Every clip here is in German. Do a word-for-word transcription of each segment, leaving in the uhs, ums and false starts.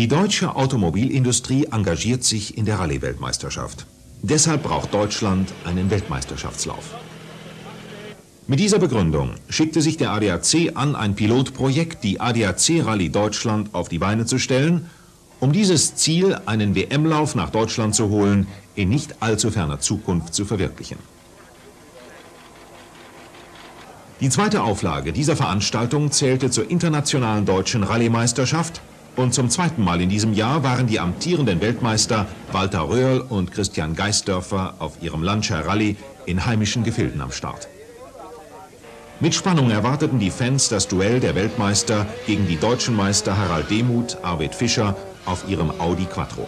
Die deutsche Automobilindustrie engagiert sich in der Rallye-Weltmeisterschaft. Deshalb braucht Deutschland einen Weltmeisterschaftslauf. Mit dieser Begründung schickte sich der A D A C an, ein Pilotprojekt, die A D A C Rallye Deutschland, auf die Beine zu stellen, um dieses Ziel, einen W M-Lauf nach Deutschland zu holen, in nicht allzu ferner Zukunft zu verwirklichen. Die zweite Auflage dieser Veranstaltung zählte zur internationalen deutschen Rallye-Meisterschaft und zum zweiten Mal in diesem Jahr waren die amtierenden Weltmeister Walter Röhrl und Christian Geisdörfer auf ihrem Lancia Rallye in heimischen Gefilden am Start. Mit Spannung erwarteten die Fans das Duell der Weltmeister gegen die deutschen Meister Harald Demuth, Arvid Fischer auf ihrem Audi Quattro.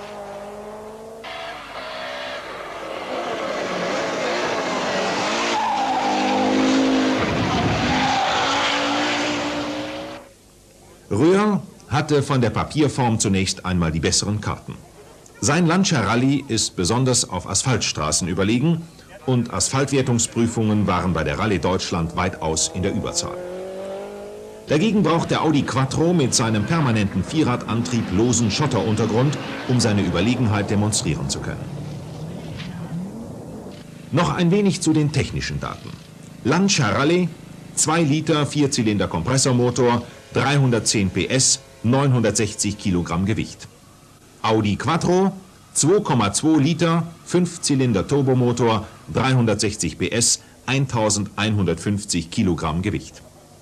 Röhrl hatte von der Papierform zunächst einmal die besseren Karten. Sein Lancia Rallye ist besonders auf Asphaltstraßen überlegen und Asphaltwertungsprüfungen waren bei der Rallye Deutschland weitaus in der Überzahl. Dagegen braucht der Audi Quattro mit seinem permanenten Vierradantrieb losen Schotteruntergrund, um seine Überlegenheit demonstrieren zu können. Noch ein wenig zu den technischen Daten. Lancia Rallye, zwei Liter Vierzylinder Kompressormotor, dreihundertzehn P S, neunhundertsechzig Kilogramm Gewicht. Audi Quattro, zwei Komma zwei Liter, fünf Zylinder Turbomotor, dreihundertsechzig P S, eintausendeinhundertfünfzig Kilogramm Gewicht.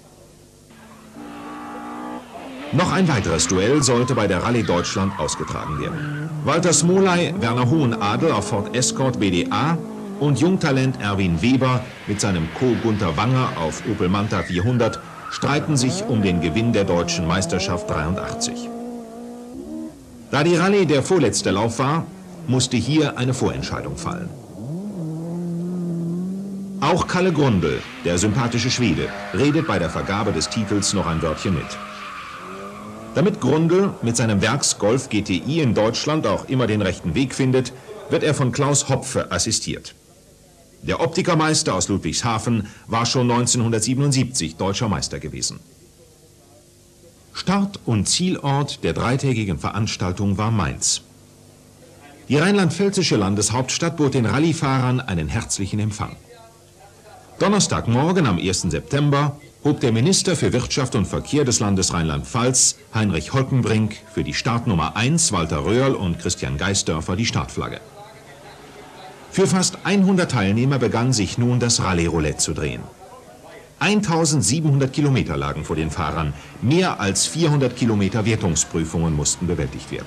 Noch ein weiteres Duell sollte bei der Rallye Deutschland ausgetragen werden. Walter Smolay, Werner Hohenadel auf Ford Escort B D A und Jungtalent Erwin Weber mit seinem Co. Gunter Wanger auf Opel Manta vierhundert streiten sich um den Gewinn der deutschen Meisterschaft dreiundachtzig. Da die Rallye der vorletzte Lauf war, musste hier eine Vorentscheidung fallen. Auch Kalle Grundl, der sympathische Schwede, redet bei der Vergabe des Titels noch ein Wörtchen mit. Damit Grundl mit seinem Werks Golf G T I in Deutschland auch immer den rechten Weg findet, wird er von Klaus Hopfe assistiert. Der Optikermeister aus Ludwigshafen war schon neunzehnhundertsiebenundsiebzig deutscher Meister gewesen. Start- und Zielort der dreitägigen Veranstaltung war Mainz. Die rheinland-pfälzische Landeshauptstadt bot den Rallye-Fahrern einen herzlichen Empfang. Donnerstagmorgen am ersten September hob der Minister für Wirtschaft und Verkehr des Landes Rheinland-Pfalz, Heinrich Holkenbrink, für die Startnummer eins Walter Röhrl und Christian Geisdörfer die Startflagge. Für fast hundert Teilnehmer begann sich nun das Rallye-Roulette zu drehen. eintausendsiebenhundert Kilometer lagen vor den Fahrern, mehr als vierhundert Kilometer Wertungsprüfungen mussten bewältigt werden.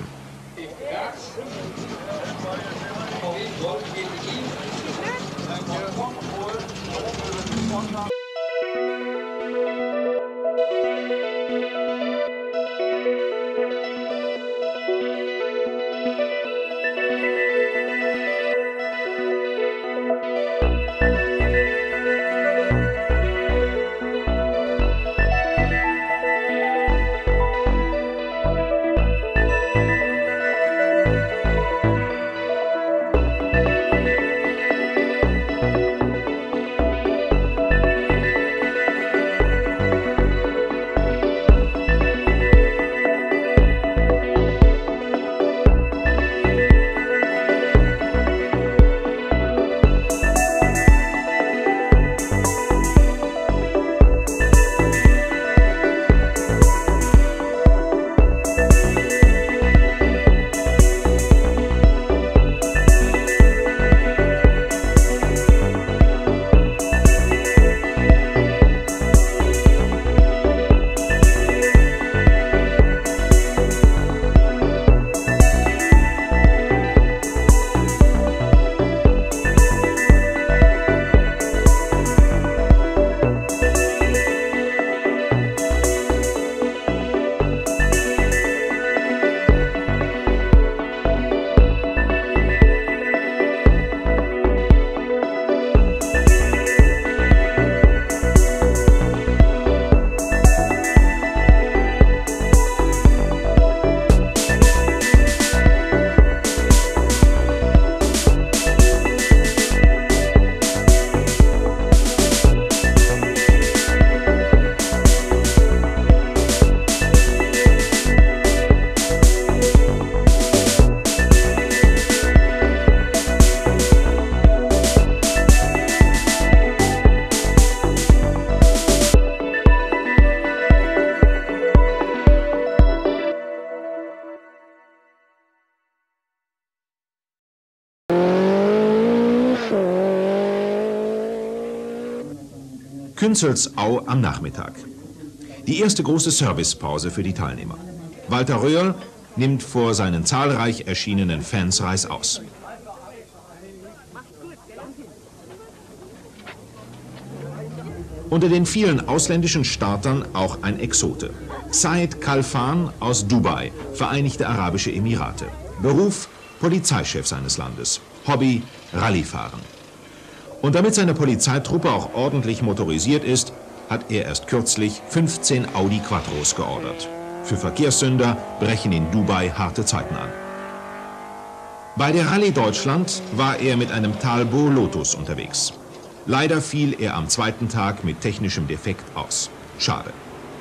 Künzelsau am Nachmittag. Die erste große Servicepause für die Teilnehmer. Walter Röhrl nimmt vor seinen zahlreich erschienenen Fans reißaus. Unter den vielen ausländischen Startern auch ein Exote. Said Khalfan aus Dubai, Vereinigte Arabische Emirate. Beruf: Polizeichef seines Landes. Hobby: Rallyefahren. Und damit seine Polizeitruppe auch ordentlich motorisiert ist, hat er erst kürzlich fünfzehn Audi Quattros geordert. Für Verkehrssünder brechen in Dubai harte Zeiten an. Bei der Rallye Deutschland war er mit einem Talbot Lotus unterwegs. Leider fiel er am zweiten Tag mit technischem Defekt aus. Schade.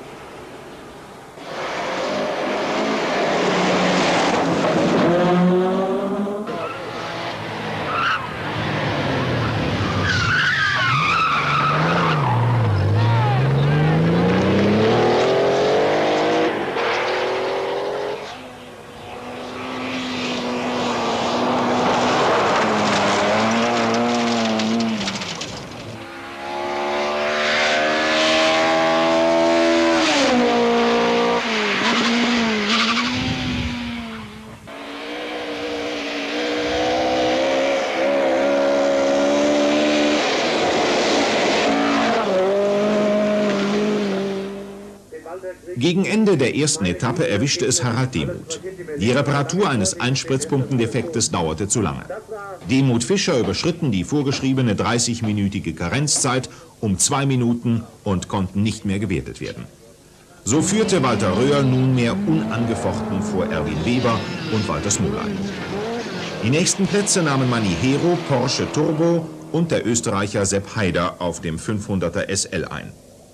Gegen Ende der ersten Etappe erwischte es Harald Demuth. Die Reparatur eines Einspritzpumpendefektes dauerte zu lange. Demuth Fischer überschritten die vorgeschriebene dreißigminütige Karenzzeit um zwei Minuten und konnten nicht mehr gewertet werden. So führte Walter Röhrl nunmehr unangefochten vor Erwin Weber und Walter Smolaj. Die nächsten Plätze nahmen Manni Hero, Porsche Turbo und der Österreicher Sepp Haider auf dem fünfhunderter S L ein.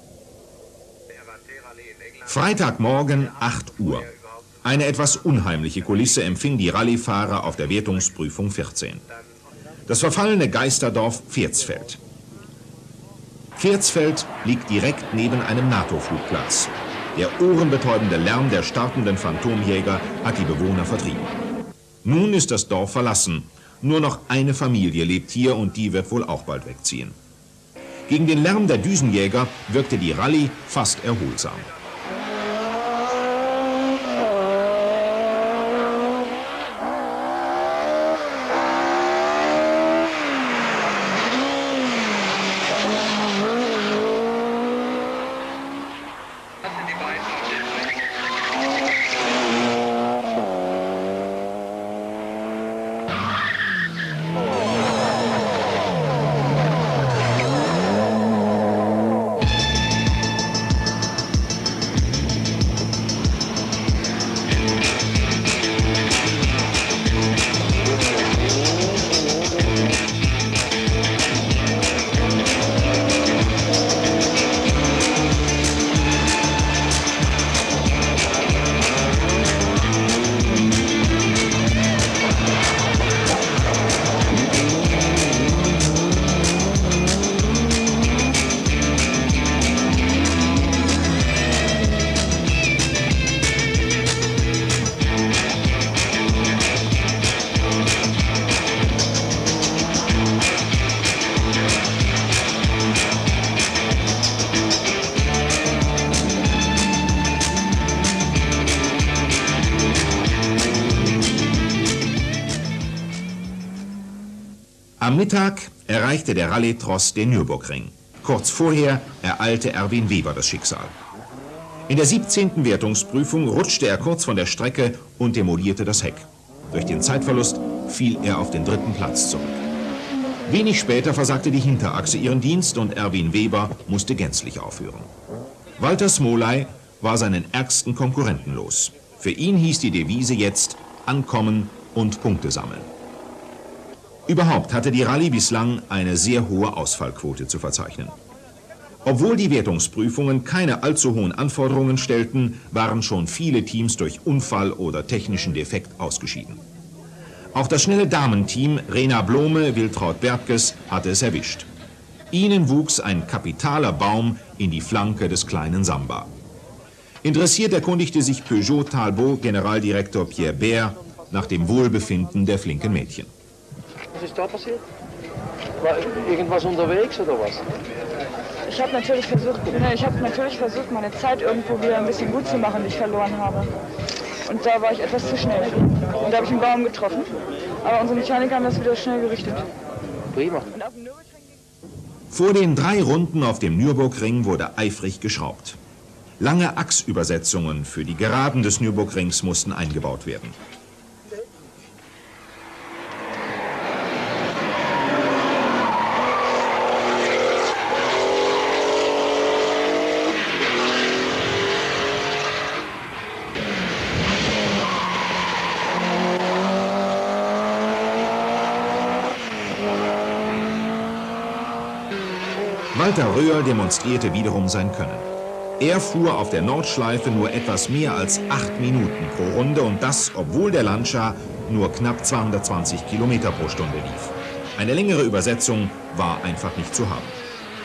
Freitagmorgen, acht Uhr. Eine etwas unheimliche Kulisse empfing die Rallyefahrer auf der Wertungsprüfung vierzehn. Das verfallene Geisterdorf Pferdsfeld. Pferdsfeld liegt direkt neben einem NATO-Flugplatz. Der ohrenbetäubende Lärm der startenden Phantomjäger hat die Bewohner vertrieben. Nun ist das Dorf verlassen. Nur noch eine Familie lebt hier und die wird wohl auch bald wegziehen. Gegen den Lärm der Düsenjäger wirkte die Rallye fast erholsam. Am Mittag erreichte der Rallye-Tross den Nürburgring. Kurz vorher ereilte Erwin Weber das Schicksal. In der siebzehnten Wertungsprüfung rutschte er kurz von der Strecke und demolierte das Heck. Durch den Zeitverlust fiel er auf den dritten Platz zurück. Wenig später versagte die Hinterachse ihren Dienst und Erwin Weber musste gänzlich aufhören. Walter Smolaj war seinen ärgsten Konkurrenten los. Für ihn hieß die Devise jetzt ankommen und Punkte sammeln. Überhaupt hatte die Rallye bislang eine sehr hohe Ausfallquote zu verzeichnen. Obwohl die Wertungsprüfungen keine allzu hohen Anforderungen stellten, waren schon viele Teams durch Unfall oder technischen Defekt ausgeschieden. Auch das schnelle Damenteam Rena Blome, Wiltraud Bertkes hatte es erwischt. Ihnen wuchs ein kapitaler Baum in die Flanke des kleinen Samba. Interessiert erkundigte sich Peugeot Talbot Generaldirektor Pierre Baer nach dem Wohlbefinden der flinken Mädchen. Was ist da passiert? War irgendwas unterwegs oder was? Ich habe natürlich versucht, ne, ich habe natürlich versucht, meine Zeit irgendwo wieder ein bisschen gut zu machen, die ich verloren habe. Und da war ich etwas zu schnell. Und da habe ich einen Baum getroffen. Aber unsere Mechaniker haben das wieder schnell gerichtet. Prima. Vor den drei Runden auf dem Nürburgring wurde eifrig geschraubt. Lange Achsübersetzungen für die Geraden des Nürburgrings mussten eingebaut werden. Walter Röhrl demonstrierte wiederum sein Können. Er fuhr auf der Nordschleife nur etwas mehr als acht Minuten pro Runde und das, obwohl der Lancia nur knapp zweihundertzwanzig Kilometer pro Stunde lief. Eine längere Übersetzung war einfach nicht zu haben.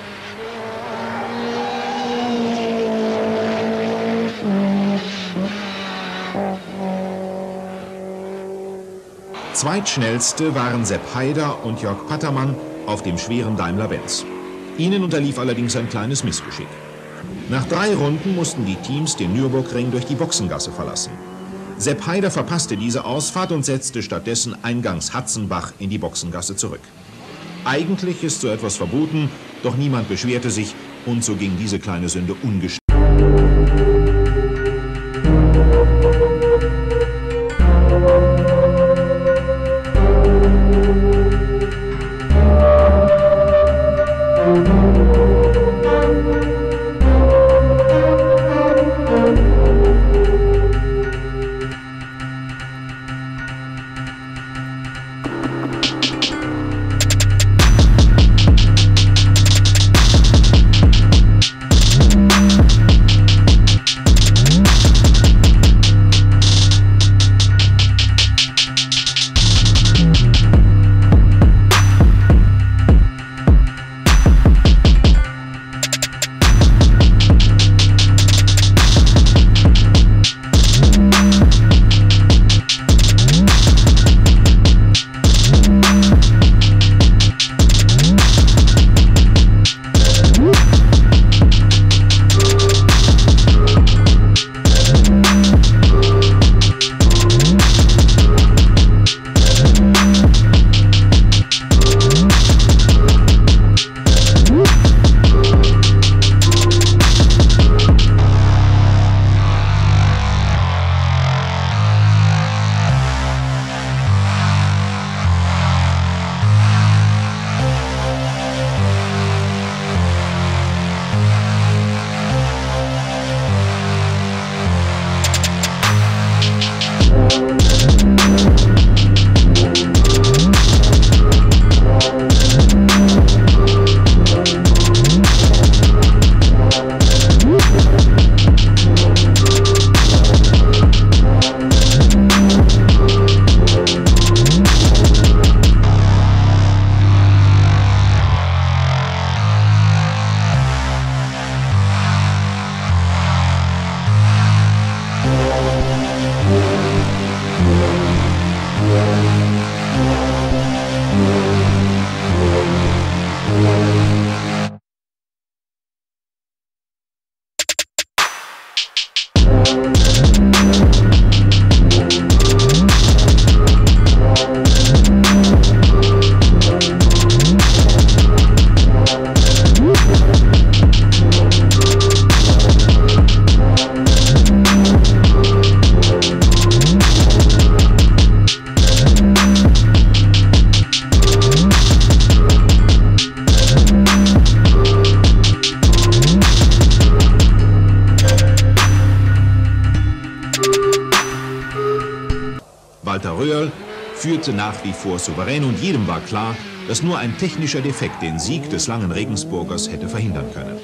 Zweitschnellste waren Sepp Haider und Jörg Pattermann auf dem schweren Daimler-Benz. Ihnen unterlief allerdings ein kleines Missgeschick. Nach drei Runden mussten die Teams den Nürburgring durch die Boxengasse verlassen. Sepp Haider verpasste diese Ausfahrt und setzte stattdessen eingangs Hatzenbach in die Boxengasse zurück. Eigentlich ist so etwas verboten, doch niemand beschwerte sich und so ging diese kleine Sünde ungestraft. Walter Röhrl führte nach wie vor souverän und jedem war klar, dass nur ein technischer Defekt den Sieg des langen Regensburgers hätte verhindern können.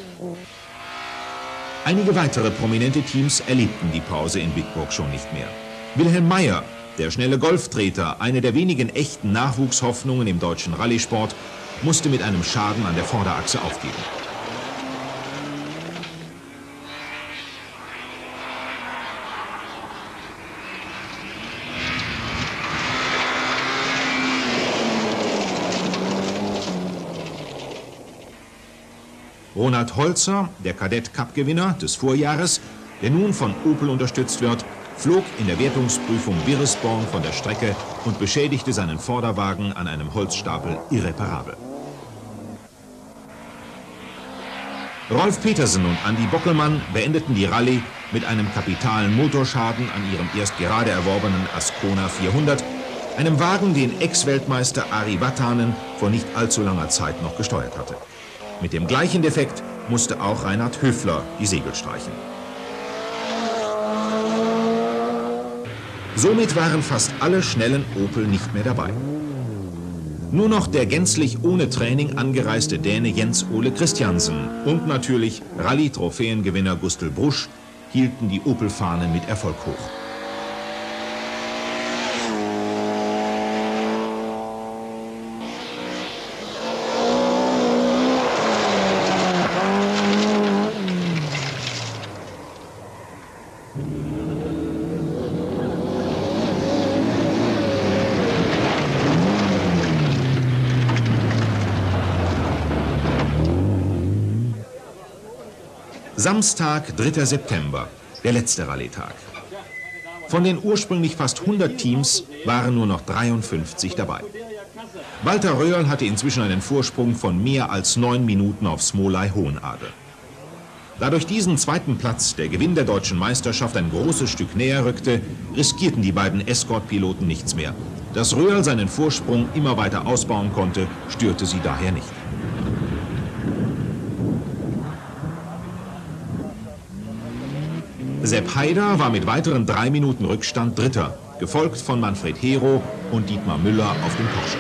Einige weitere prominente Teams erlebten die Pause in Bitburg schon nicht mehr. Wilhelm Meyer, der schnelle Golftreter, eine der wenigen echten Nachwuchshoffnungen im deutschen Rallye-Sport, musste mit einem Schaden an der Vorderachse aufgeben. Ronald Holzer, der Kadett-Cup-Gewinner des Vorjahres, der nun von Opel unterstützt wird, flog in der Wertungsprüfung Birresborn von der Strecke und beschädigte seinen Vorderwagen an einem Holzstapel irreparabel. Rolf Petersen und Andi Bockelmann beendeten die Rallye mit einem kapitalen Motorschaden an ihrem erst gerade erworbenen Ascona vierhundert, einem Wagen, den Ex-Weltmeister Ari Vatanen vor nicht allzu langer Zeit noch gesteuert hatte. Mit dem gleichen Defekt musste auch Reinhard Höfler die Segel streichen. Somit waren fast alle schnellen Opel nicht mehr dabei. Nur noch der gänzlich ohne Training angereiste Däne Jens Ole Christiansen und natürlich Rallye-Trophäengewinner Gustl Brusch hielten die Opel-Fahnen mit Erfolg hoch. Samstag, dritter September, der letzte Rallye-Tag. Von den ursprünglich fast hundert Teams waren nur noch dreiundfünfzig dabei. Walter Röhrl hatte inzwischen einen Vorsprung von mehr als neun Minuten auf Smolaj Hohenadel. Da durch diesen zweiten Platz der Gewinn der deutschen Meisterschaft ein großes Stück näher rückte, riskierten die beiden Escort-Piloten nichts mehr. Dass Röhrl seinen Vorsprung immer weiter ausbauen konnte, störte sie daher nicht. Sepp Haider war mit weiteren drei Minuten Rückstand Dritter, gefolgt von Manfred Hero und Dietmar Müller auf dem Porsche.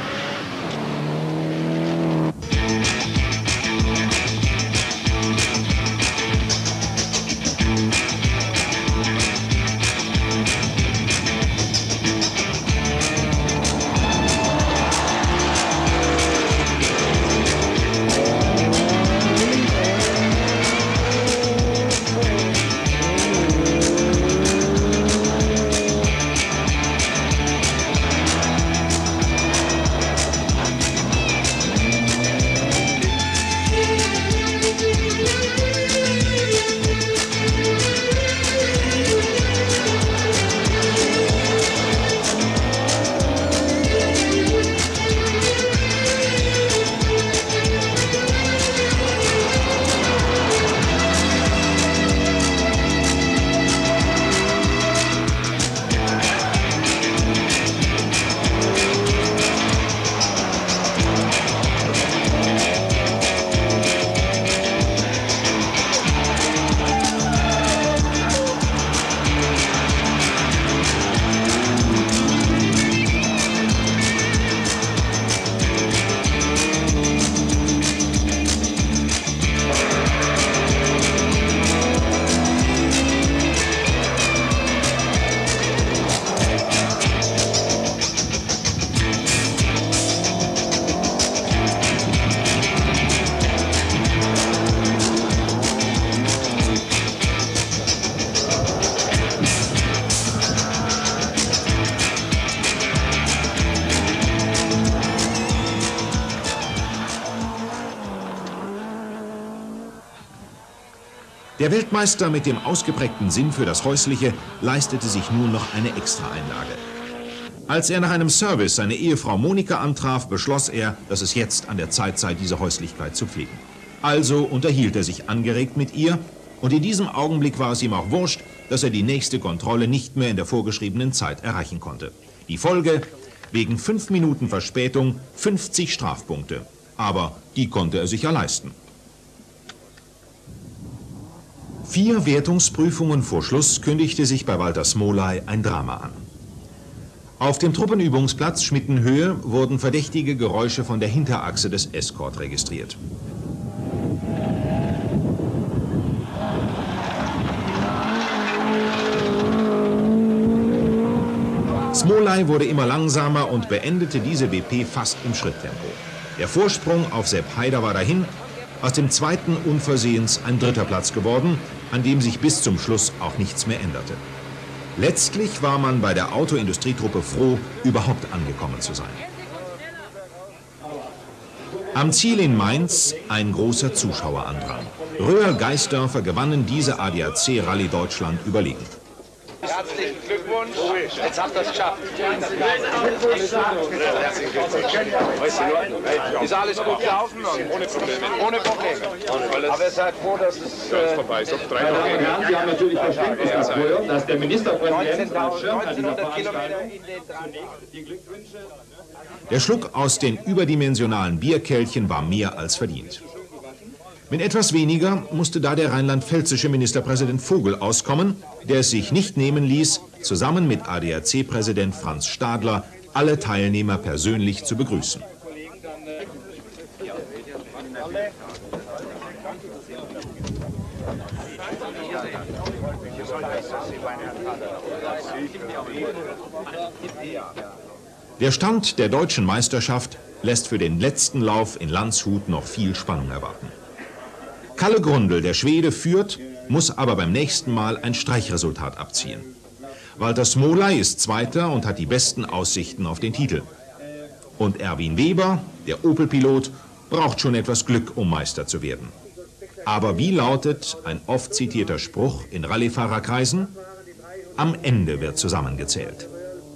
Der Weltmeister mit dem ausgeprägten Sinn für das Häusliche leistete sich nun noch eine Extraeinlage. Als er nach einem Service seine Ehefrau Monika antraf, beschloss er, dass es jetzt an der Zeit sei, diese Häuslichkeit zu pflegen. Also unterhielt er sich angeregt mit ihr und in diesem Augenblick war es ihm auch wurscht, dass er die nächste Kontrolle nicht mehr in der vorgeschriebenen Zeit erreichen konnte. Die Folge: wegen fünf Minuten Verspätung fünfzig Strafpunkte. Aber die konnte er sich ja leisten. Vier Wertungsprüfungen vor Schluss kündigte sich bei Walter Smolaj ein Drama an. Auf dem Truppenübungsplatz Schmittenhöhe wurden verdächtige Geräusche von der Hinterachse des Escort registriert. Smolaj wurde immer langsamer und beendete diese W P fast im Schritttempo. Der Vorsprung auf Sepp Haider war dahin, aus dem zweiten unversehens ein dritter Platz geworden, an dem sich bis zum Schluss auch nichts mehr änderte. Letztlich war man bei der Autoindustrietruppe froh, überhaupt angekommen zu sein. Am Ziel in Mainz ein großer Zuschauerandrang. Röhrl Geisdörfer gewannen diese A D A C Rallye Deutschland überlegen. Herzlichen Glückwunsch. Jetzt habt ihr es geschafft. Ist alles gut gelaufen? Ohne Probleme. Ohne Probleme. Aber ihr seid froh, dass es äh, vorbei ist. Drei Tage. Sie haben natürlich Verständnis dafür, dass der Ministerpräsident neunzehntausend Kilometer in den drei. Der Schluck aus den überdimensionalen Bierkelchen war mehr als verdient. Mit etwas weniger musste da der rheinland-pfälzische Ministerpräsident Vogel auskommen, der es sich nicht nehmen ließ, zusammen mit A D A C-Präsident Franz Stadler alle Teilnehmer persönlich zu begrüßen. Der Stand der deutschen Meisterschaft lässt für den letzten Lauf in Landshut noch viel Spannung erwarten. Kalle Grundl, der Schwede, führt, muss aber beim nächsten Mal ein Streichresultat abziehen. Walter Smolaj ist Zweiter und hat die besten Aussichten auf den Titel. Und Erwin Weber, der Opel-Pilot, braucht schon etwas Glück, um Meister zu werden. Aber wie lautet ein oft zitierter Spruch in Rallye-Fahrerkreisen? Am Ende wird zusammengezählt.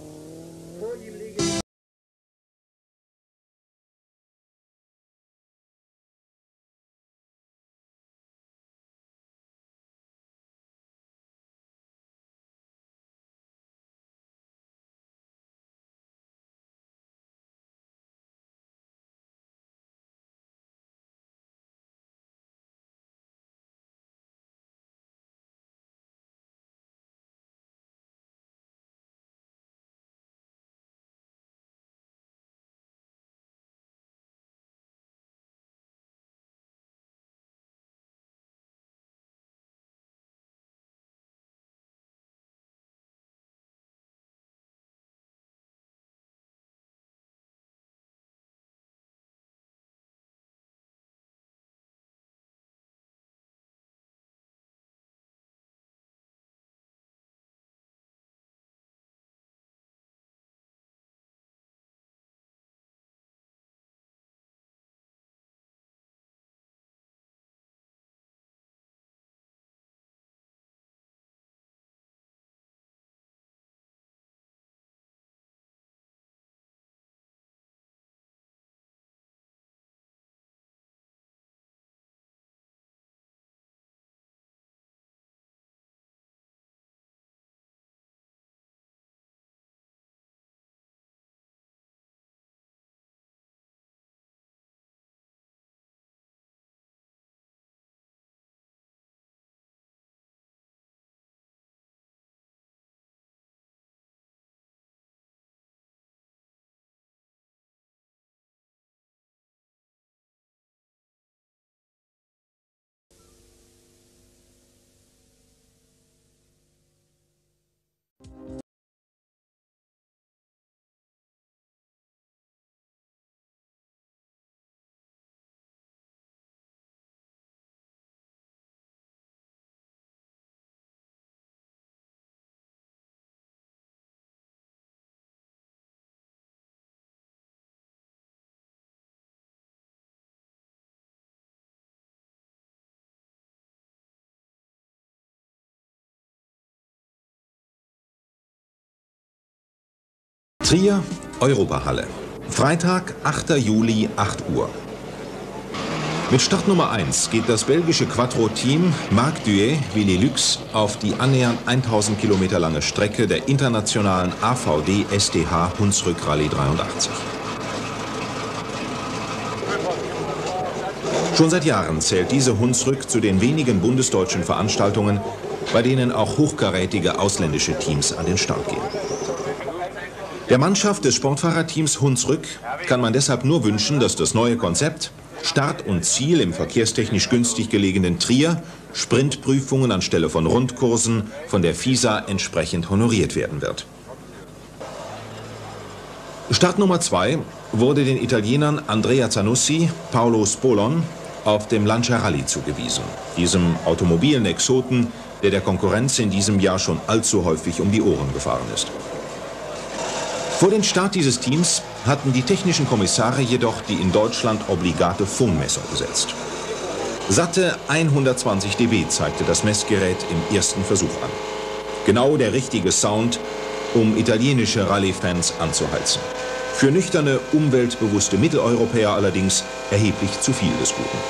Trier, Europahalle. Freitag, achter Juli, acht Uhr. Mit Startnummer eins geht das belgische Quattro-Team Marc Duet, Willy Lux auf die annähernd tausend Kilometer lange Strecke der internationalen A V D S T H Hunsrück Rallye dreiundachtzig. Schon seit Jahren zählt diese Hunsrück zu den wenigen bundesdeutschen Veranstaltungen, bei denen auch hochkarätige ausländische Teams an den Start gehen. Der Mannschaft des Sportfahrerteams Hunsrück kann man deshalb nur wünschen, dass das neue Konzept Start und Ziel im verkehrstechnisch günstig gelegenen Trier, Sprintprüfungen anstelle von Rundkursen von der FISA entsprechend honoriert werden wird. Start Nummer zwei wurde den Italienern Andrea Zanussi, Paolo Spolon auf dem Lancia Rallye zugewiesen, diesem automobilen Exoten, der der Konkurrenz in diesem Jahr schon allzu häufig um die Ohren gefahren ist. Vor den Start dieses Teams hatten die technischen Kommissare jedoch die in Deutschland obligate Phonmessung gesetzt. Satte hundertzwanzig Dezibel zeigte das Messgerät im ersten Versuch an. Genau der richtige Sound, um italienische Rallye-Fans anzuheizen. Für nüchterne, umweltbewusste Mitteleuropäer allerdings erheblich zu viel des Guten.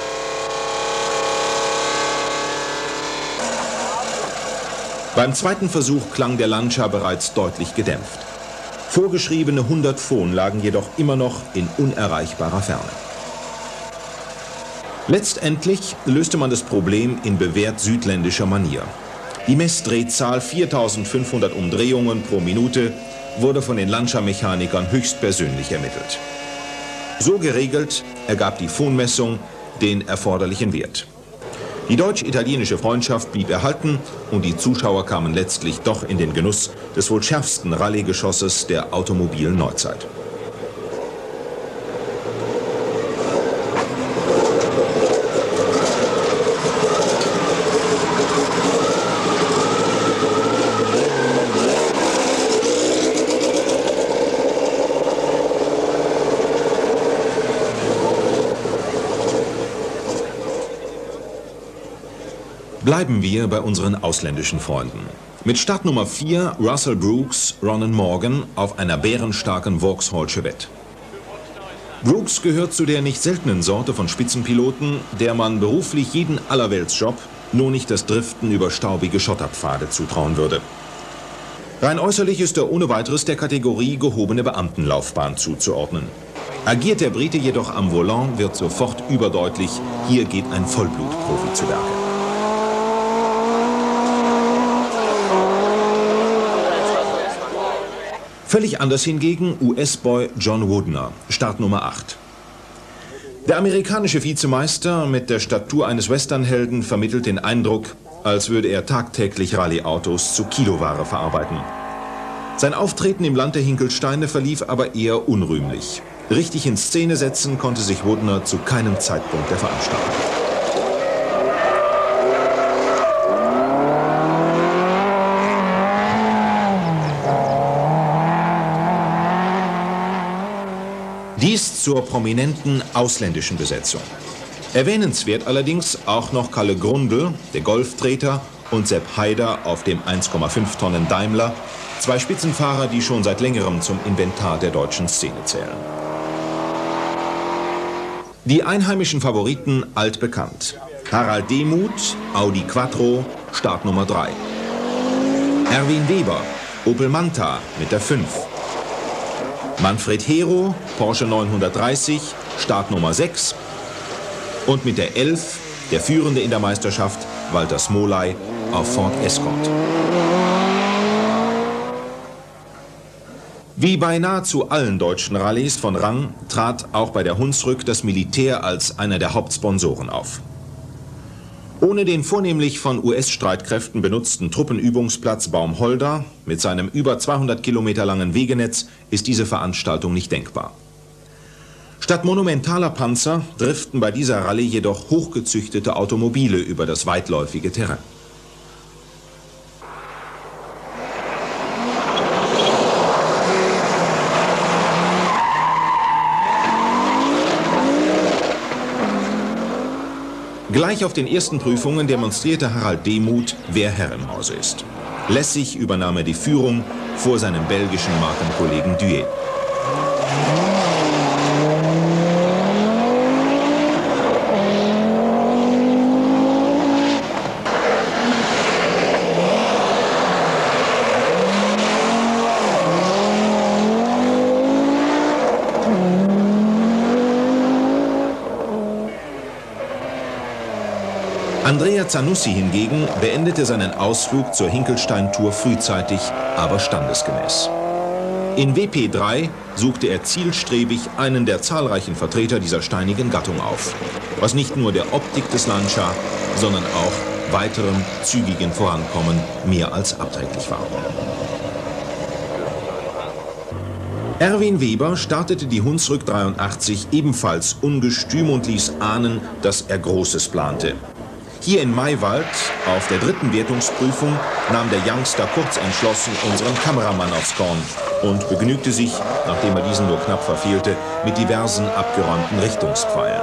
Beim zweiten Versuch klang der Lancia bereits deutlich gedämpft. Vorgeschriebene hundert Phon lagen jedoch immer noch in unerreichbarer Ferne. Letztendlich löste man das Problem in bewährt südländischer Manier. Die Messdrehzahl viertausendfünfhundert Umdrehungen pro Minute wurde von den Lancia-Mechanikern höchstpersönlich ermittelt. So geregelt ergab die Phonmessung den erforderlichen Wert. Die deutsch-italienische Freundschaft blieb erhalten und die Zuschauer kamen letztlich doch in den Genuss des wohl schärfsten Rallye-Geschosses der automobilen Neuzeit. Bleiben wir bei unseren ausländischen Freunden. Mit Startnummer vier Russell Brooks, Ronan Morgan auf einer bärenstarken Vauxhall Chevette. Brooks gehört zu der nicht seltenen Sorte von Spitzenpiloten, der man beruflich jeden Allerweltsjob, nur nicht das Driften über staubige Schotterpfade zutrauen würde. Rein äußerlich ist er ohne weiteres der Kategorie gehobene Beamtenlaufbahn zuzuordnen. Agiert der Brite jedoch am Volant, wird sofort überdeutlich, hier geht ein Vollblutprofi zu Werke. Völlig anders hingegen U S-Boy John Woodner, Startnummer acht. Der amerikanische Vizemeister mit der Statur eines Westernhelden vermittelt den Eindruck, als würde er tagtäglich Rallye-Autos zu Kiloware verarbeiten. Sein Auftreten im Land der Hinkelsteine verlief aber eher unrühmlich. Richtig in Szene setzen konnte sich Woodner zu keinem Zeitpunkt der Veranstaltung. Dies zur prominenten ausländischen Besetzung. Erwähnenswert allerdings auch noch Kalle Grundl, der Golftreter, und Sepp Haider auf dem eins Komma fünf Tonnen Daimler, zwei Spitzenfahrer, die schon seit längerem zum Inventar der deutschen Szene zählen. Die einheimischen Favoriten altbekannt. Harald Demuth, Audi Quattro, Startnummer drei. Erwin Weber, Opel Manta mit der fünf. Manfred Hero, Porsche neunhundertdreißig, Startnummer sechs. Und mit der elf, der Führende in der Meisterschaft, Walter Smolaj auf Ford Escort. Wie bei nahezu allen deutschen Rallyes von Rang trat auch bei der Hunsrück das Militär als einer der Hauptsponsoren auf. Ohne den vornehmlich von U S-Streitkräften benutzten Truppenübungsplatz Baumholder mit seinem über zweihundert Kilometer langen Wegenetz ist diese Veranstaltung nicht denkbar. Statt monumentaler Panzer driften bei dieser Rallye jedoch hochgezüchtete Automobile über das weitläufige Terrain. Gleich auf den ersten Prüfungen demonstrierte Harald Demuth, wer Herr im Hause ist. Lässig übernahm er die Führung vor seinem belgischen Markenkollegen Duet. Andrea Zanussi hingegen beendete seinen Ausflug zur Hinkelstein-Tour frühzeitig, aber standesgemäß. In W P drei suchte er zielstrebig einen der zahlreichen Vertreter dieser steinigen Gattung auf, was nicht nur der Optik des Lancia, sondern auch weiterem zügigen Vorankommen mehr als abträglich war. Erwin Weber startete die Hunsrück dreiundachtzig ebenfalls ungestüm und ließ ahnen, dass er Großes plante. Hier in Maywald, auf der dritten Wertungsprüfung, nahm der Youngster kurz entschlossen unseren Kameramann aufs Korn und begnügte sich, nachdem er diesen nur knapp verfehlte, mit diversen abgeräumten Richtungspfeilen.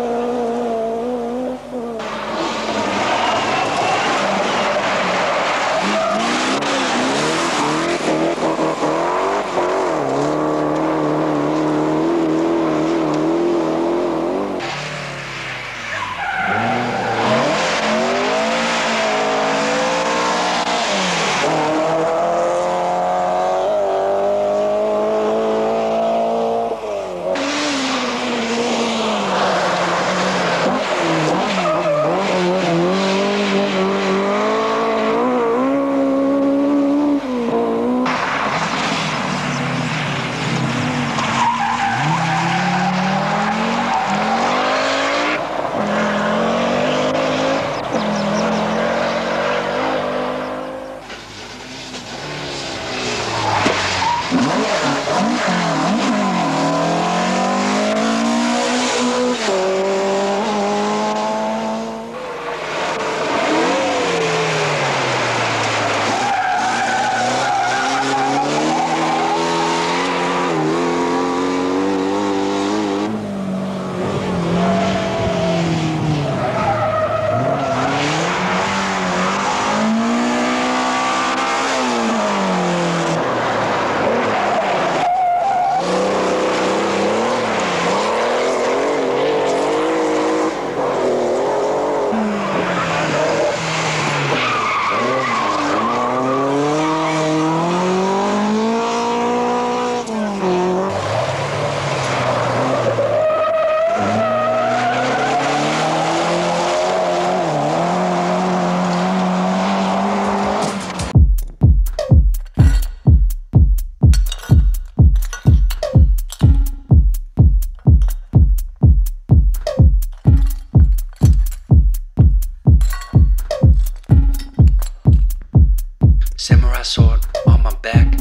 Samurai sword on my back.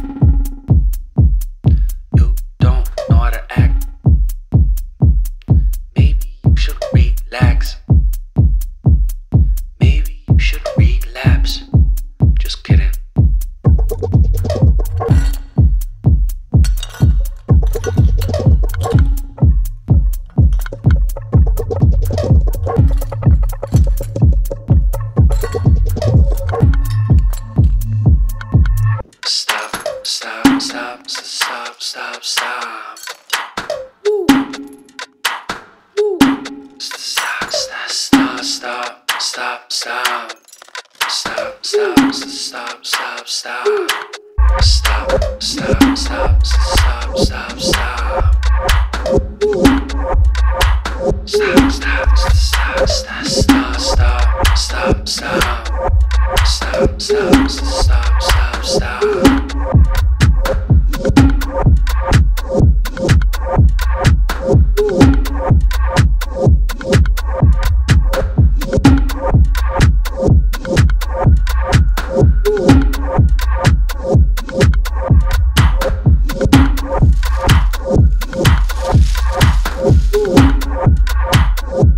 You don't know how to act. Maybe you should relax. Maybe you should relapse. Just kidding. Stop, stop, stop, stop, stop, stop. Woo. Woo. Stop, stop, stop, stop, stop, stop. Stop, stop, stop, stop, stop. Stop, stop, stop, stop, stop, stop. Woo. Stop, stop, stop, stop, stop, stop, stop, stop. Stop, stop, stop, stop, stop. Ooh.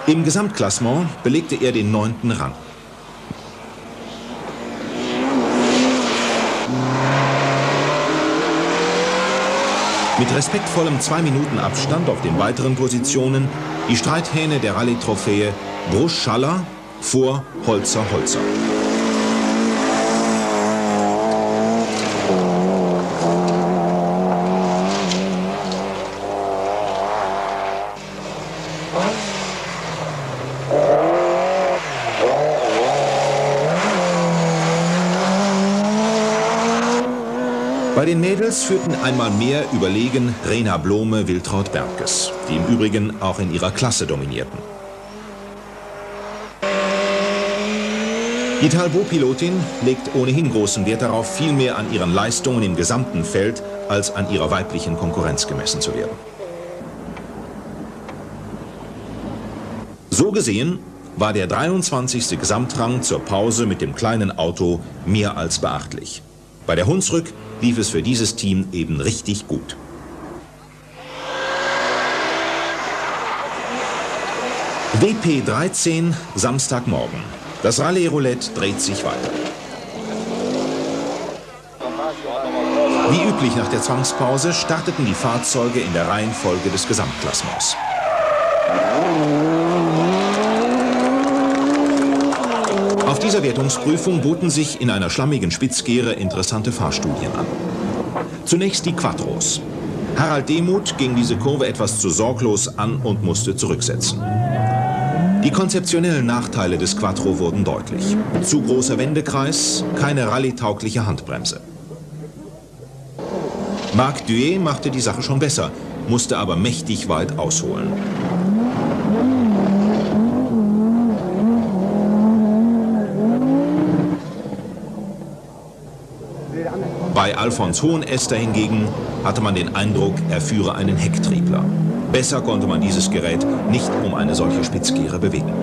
Im Gesamtklassement belegte er den neunten Rang. Mit respektvollem zwei Minuten Abstand auf den weiteren Positionen die Streithähne der Rallye-Trophäe Bruch-Schaller vor Holzer-Holzer. Bei den Mädels führten einmal mehr überlegen Rena Blome, Wiltraud Bergkes, die im Übrigen auch in ihrer Klasse dominierten. Die Talbot-Pilotin legt ohnehin großen Wert darauf, viel mehr an ihren Leistungen im gesamten Feld als an ihrer weiblichen Konkurrenz gemessen zu werden. So gesehen war der dreiundzwanzigste Gesamtrang zur Pause mit dem kleinen Auto mehr als beachtlich. Bei der Hunsrück lief es für dieses Team eben richtig gut. W P dreizehn, Samstagmorgen. Das Rallye-Roulette dreht sich weiter. Wie üblich nach der Zwangspause starteten die Fahrzeuge in der Reihenfolge des Gesamtklassements. Auf dieser Wertungsprüfung boten sich in einer schlammigen Spitzkehre interessante Fahrstudien an. Zunächst die Quattros. Harald Demuth ging diese Kurve etwas zu sorglos an und musste zurücksetzen. Die konzeptionellen Nachteile des Quattro wurden deutlich. Zu großer Wendekreis, keine rallye-taugliche Handbremse. Marc Duet machte die Sache schon besser, musste aber mächtig weit ausholen. Bei Alfons Hohenester hingegen hatte man den Eindruck, er führe einen Hecktriebler. Besser konnte man dieses Gerät nicht um eine solche Spitzkehre bewegen.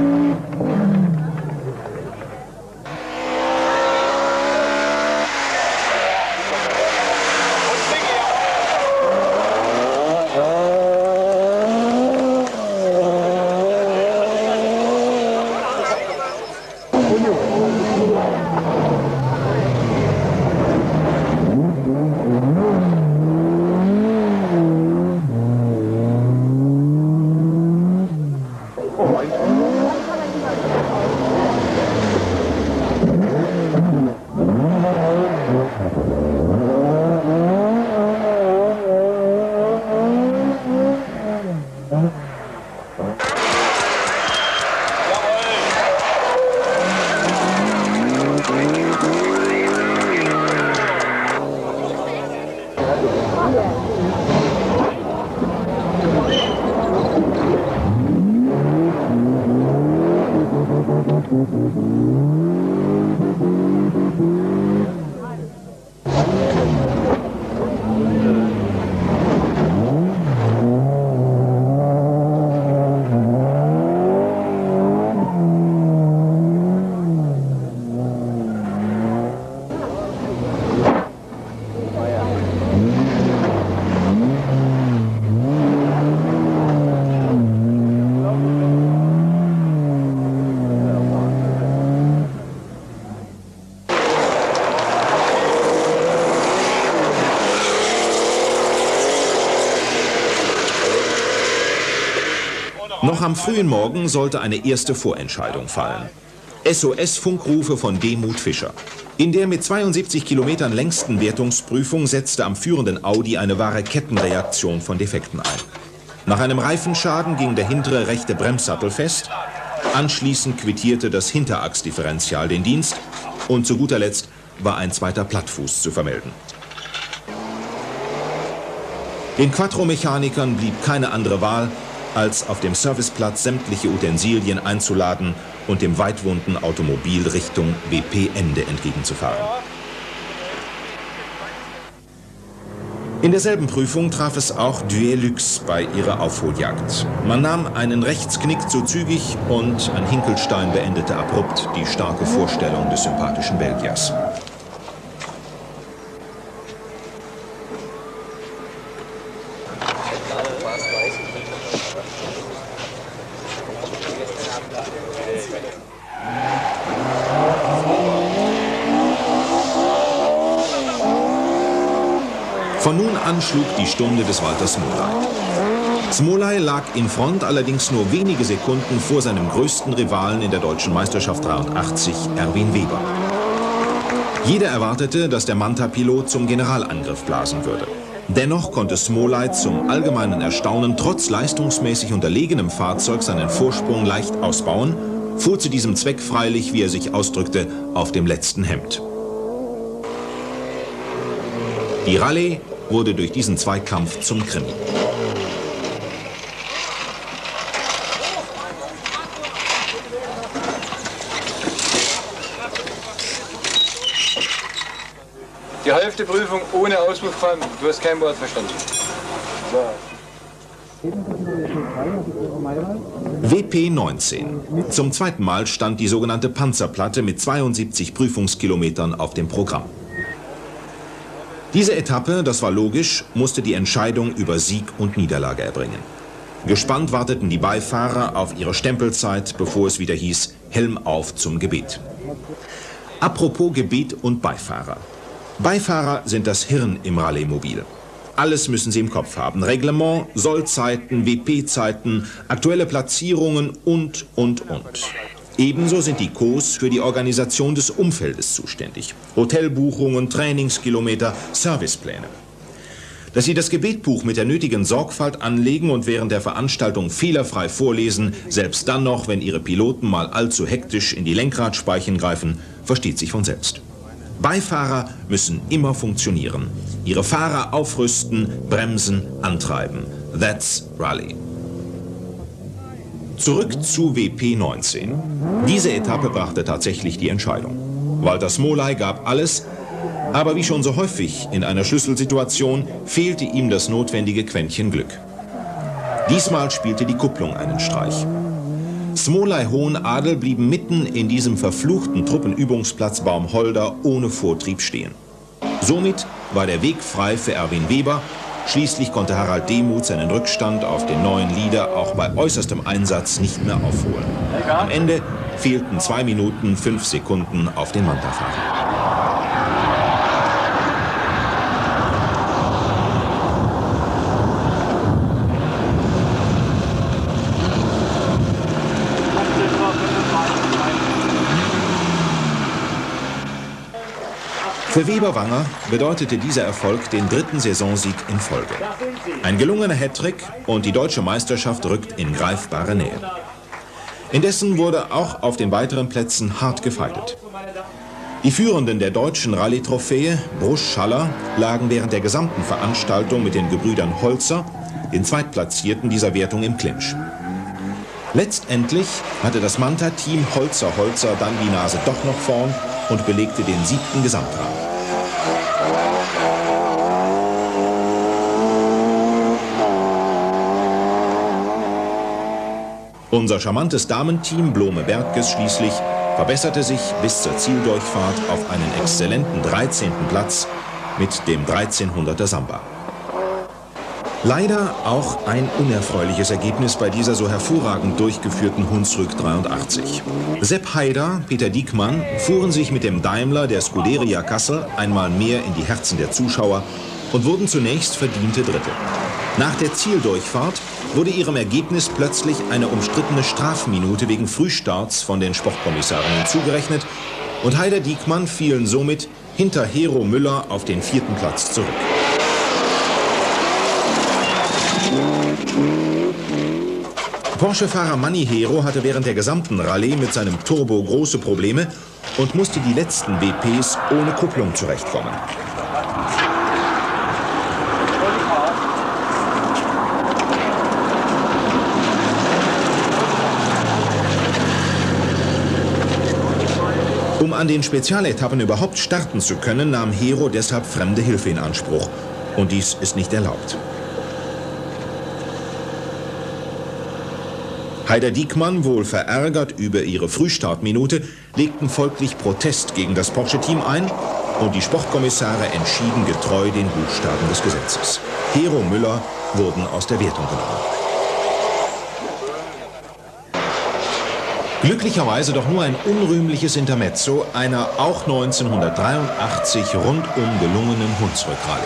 Noch am frühen Morgen sollte eine erste Vorentscheidung fallen. S O S-Funkrufe von Demuth Fischer. In der mit zweiundsiebzig Kilometern längsten Wertungsprüfung setzte am führenden Audi eine wahre Kettenreaktion von Defekten ein. Nach einem Reifenschaden ging der hintere rechte Bremssattel fest. Anschließend quittierte das Hinterachsdifferential den Dienst und zu guter Letzt war ein zweiter Plattfuß zu vermelden. Den Quattro-Mechanikern blieb keine andere Wahl, als auf dem Serviceplatz sämtliche Utensilien einzuladen und dem weitwunden Automobil Richtung W P-Ende entgegenzufahren. In derselben Prüfung traf es auch Duet Lux bei ihrer Aufholjagd. Man nahm einen Rechtsknick zu zügig und ein Hinkelstein beendete abrupt die starke Vorstellung des sympathischen Belgiers. Von nun an schlug die Stunde des Walter Smolaj. Smolaj lag in Front, allerdings nur wenige Sekunden vor seinem größten Rivalen in der deutschen Meisterschaft dreiundachtzig, Erwin Weber. Jeder erwartete, dass der Manta-Pilot zum Generalangriff blasen würde. Dennoch konnte Smolaj zum allgemeinen Erstaunen trotz leistungsmäßig unterlegenem Fahrzeug seinen Vorsprung leicht ausbauen, fuhr zu diesem Zweck freilich, wie er sich ausdrückte, auf dem letzten Hemd. Die Rallye wurde durch diesen Zweikampf zum Krimi. Die Hälfte Prüfung ohne Auspufffahren, du hast kein Wort verstanden. W P neunzehn. Zum zweiten Mal stand die sogenannte Panzerplatte mit zweiundsiebzig Prüfungskilometern auf dem Programm. Diese Etappe, das war logisch, musste die Entscheidung über Sieg und Niederlage erbringen. Gespannt warteten die Beifahrer auf ihre Stempelzeit, bevor es wieder hieß, Helm auf zum Gebet. Apropos Gebet und Beifahrer. Beifahrer sind das Hirn im Rallye-Mobil. Alles müssen sie im Kopf haben. Reglement, Sollzeiten, W P-Zeiten, aktuelle Platzierungen und, und, und. Ebenso sind die Cos für die Organisation des Umfeldes zuständig. Hotelbuchungen, Trainingskilometer, Servicepläne. Dass sie das Gebetbuch mit der nötigen Sorgfalt anlegen und während der Veranstaltung fehlerfrei vorlesen, selbst dann noch, wenn ihre Piloten mal allzu hektisch in die Lenkradspeichen greifen, versteht sich von selbst. Beifahrer müssen immer funktionieren. Ihre Fahrer aufrüsten, bremsen, antreiben. That's Rallye. Zurück zu W P neunzehn. Diese Etappe brachte tatsächlich die Entscheidung. Walter Smolaj gab alles, aber wie schon so häufig in einer Schlüsselsituation fehlte ihm das notwendige Quäntchen Glück. Diesmal spielte die Kupplung einen Streich. Smolaj Hohenadel blieben mitten in diesem verfluchten Truppenübungsplatz Baumholder ohne Vortrieb stehen. Somit war der Weg frei für Erwin Weber. Schließlich konnte Harald Demuth seinen Rückstand auf den neuen Leader auch bei äußerstem Einsatz nicht mehr aufholen. Am Ende fehlten zwei Minuten fünf Sekunden auf den Manta-Fahrer. Für Weber-Wanger bedeutete dieser Erfolg den dritten Saisonsieg in Folge. Ein gelungener Hattrick und die deutsche Meisterschaft rückt in greifbare Nähe. Indessen wurde auch auf den weiteren Plätzen hart gefeitet. Die Führenden der deutschen Rallye-Trophäe, Brusch Schaller, lagen während der gesamten Veranstaltung mit den Gebrüdern Holzer, den Zweitplatzierten dieser Wertung, im Clinch. Letztendlich hatte das Manta-Team Holzer-Holzer dann die Nase doch noch vorn und belegte den siebten Gesamtrang. Unser charmantes Damenteam Blome-Bergkes schließlich verbesserte sich bis zur Zieldurchfahrt auf einen exzellenten dreizehnten Platz mit dem dreizehnhunderter Samba. Leider auch ein unerfreuliches Ergebnis bei dieser so hervorragend durchgeführten Hunsrück dreiundachtzig. Sepp Haider, Peter Diekmann fuhren sich mit dem Daimler der Scuderia Kassel einmal mehr in die Herzen der Zuschauer und wurden zunächst verdiente Dritte. Nach der Zieldurchfahrt wurde ihrem Ergebnis plötzlich eine umstrittene Strafminute wegen Frühstarts von den Sportkommissaren hinzugerechnet und Haider Diekmann fielen somit hinter Hero Müller auf den vierten Platz zurück. Porsche-Fahrer Manni Hero hatte während der gesamten Rallye mit seinem Turbo große Probleme und musste die letzten W Ps ohne Kupplung zurechtkommen. Um an den Spezialetappen überhaupt starten zu können, nahm Hero deshalb fremde Hilfe in Anspruch. Und dies ist nicht erlaubt. Haider Diekmann, wohl verärgert über ihre Frühstartminute, legten folglich Protest gegen das Porsche-Team ein und die Sportkommissare entschieden getreu den Buchstaben des Gesetzes. Hero Müller wurden aus der Wertung genommen. Glücklicherweise doch nur ein unrühmliches Intermezzo einer auch neunzehnhundertdreiundachtzig rundum gelungenen Hunsrück-Rallye.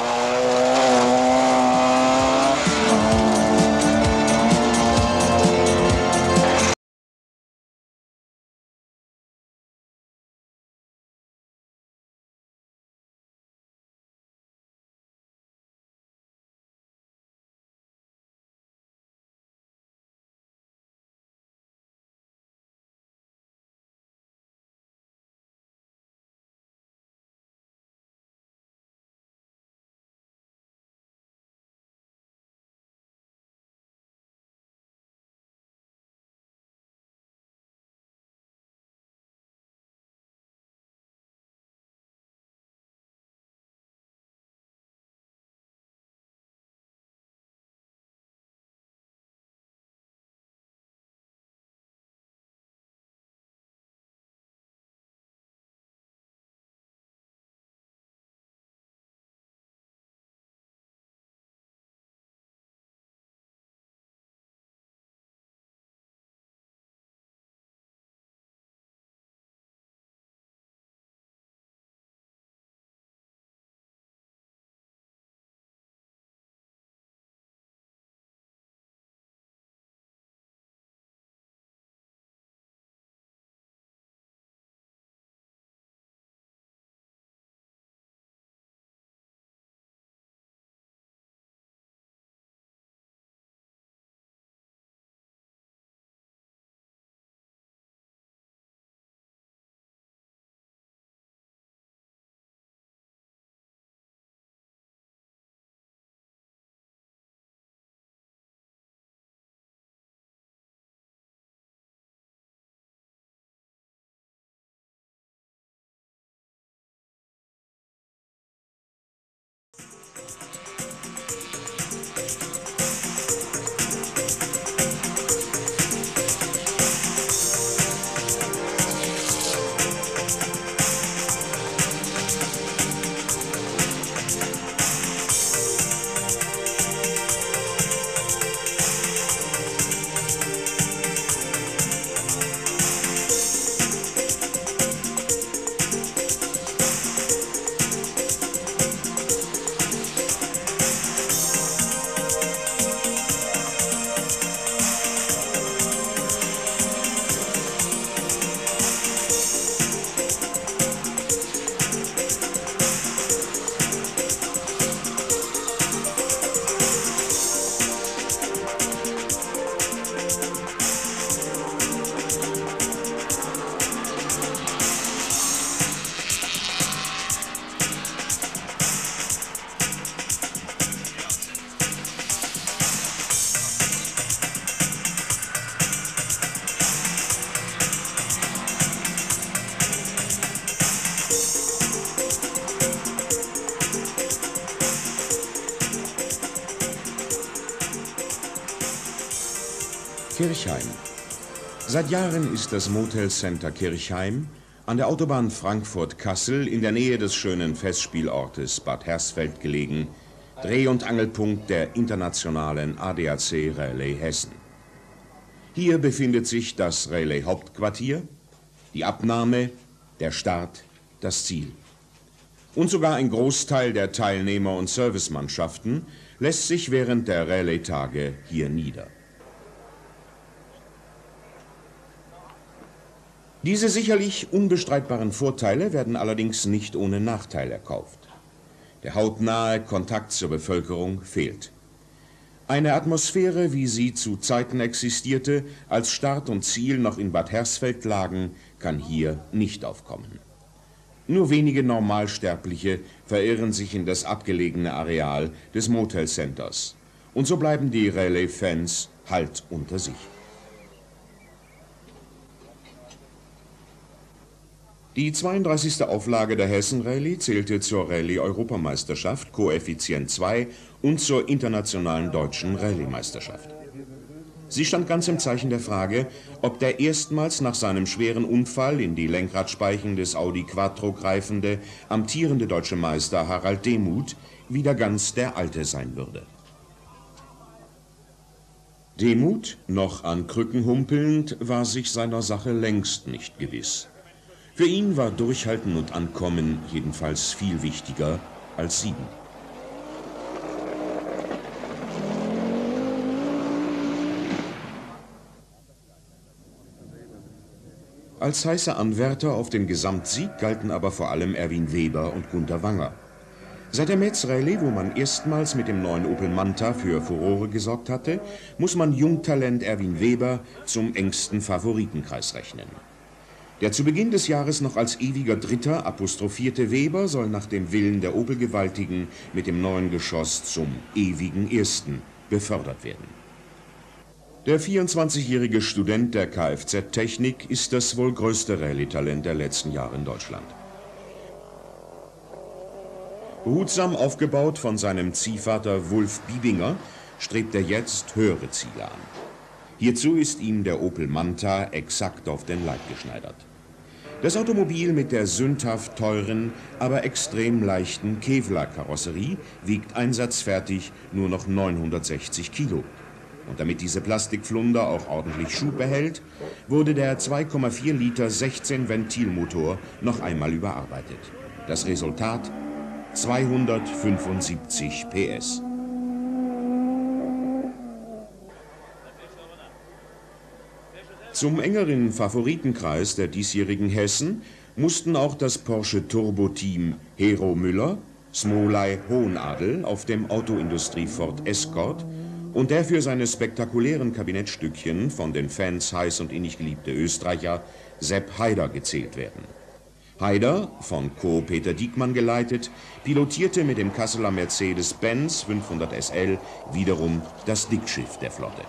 Kirchheim. Seit Jahren ist das Motel Center Kirchheim an der Autobahn Frankfurt-Kassel in der Nähe des schönen Festspielortes Bad Hersfeld gelegen, Dreh- und Angelpunkt der internationalen A D A C Rallye Hessen. Hier befindet sich das Rallye Hauptquartier, die Abnahme, der Start, das Ziel. Und sogar ein Großteil der Teilnehmer und Servicemannschaften lässt sich während der Rallye-Tage hier nieder. Diese sicherlich unbestreitbaren Vorteile werden allerdings nicht ohne Nachteil erkauft. Der hautnahe Kontakt zur Bevölkerung fehlt. Eine Atmosphäre, wie sie zu Zeiten existierte, als Start und Ziel noch in Bad Hersfeld lagen, kann hier nicht aufkommen. Nur wenige Normalsterbliche verirren sich in das abgelegene Areal des Motel Centers. Und so bleiben die Rallye-Fans halt unter sich. Die zweiunddreißigste Auflage der Hessen-Rallye zählte zur Rallye-Europameisterschaft Koeffizient zwei und zur internationalen deutschen Rallye-Meisterschaft. Sie stand ganz im Zeichen der Frage, ob der erstmals nach seinem schweren Unfall in die Lenkradspeichen des Audi Quattro greifende, amtierende deutsche Meister Harald Demuth wieder ganz der Alte sein würde. Demuth, noch an Krücken humpelnd, war sich seiner Sache längst nicht gewiss. Für ihn war Durchhalten und Ankommen jedenfalls viel wichtiger als Siegen. Als heiße Anwärter auf den Gesamtsieg galten aber vor allem Erwin Weber und Gunter Wanger. Seit der Metz-Rallye, wo man erstmals mit dem neuen Opel Manta für Furore gesorgt hatte, muss man Jungtalent Erwin Weber zum engsten Favoritenkreis rechnen. Der zu Beginn des Jahres noch als ewiger Dritter apostrophierte Weber soll nach dem Willen der Opel-Gewaltigen mit dem neuen Geschoss zum ewigen Ersten befördert werden. Der vierundzwanzigjährige Student der Kfz-Technik ist das wohl größte Rallye-Talent der letzten Jahre in Deutschland. Behutsam aufgebaut von seinem Ziehvater Wulf Biebinger, strebt er jetzt höhere Ziele an. Hierzu ist ihm der Opel Manta exakt auf den Leib geschneidert. Das Automobil mit der sündhaft teuren, aber extrem leichten Kevlar-Karosserie wiegt einsatzfertig nur noch neunhundertsechzig Kilo. Und damit diese Plastikflunder auch ordentlich Schub behält, wurde der zwei Komma vier Liter sechzehn Ventilmotor noch einmal überarbeitet. Das Resultat: zweihundertfünfundsiebzig P S. Zum engeren Favoritenkreis der diesjährigen Hessen mussten auch das Porsche Turbo-Team Hero Müller, Smolay Hohenadel auf dem Autoindustrie Ford Escort und der für seine spektakulären Kabinettstückchen von den Fans heiß und innig geliebte Österreicher Sepp Haider gezählt werden. Haider, von Co. Peter Diekmann geleitet, pilotierte mit dem Kasseler Mercedes-Benz fünfhundert S L wiederum das Dickschiff der Flotte.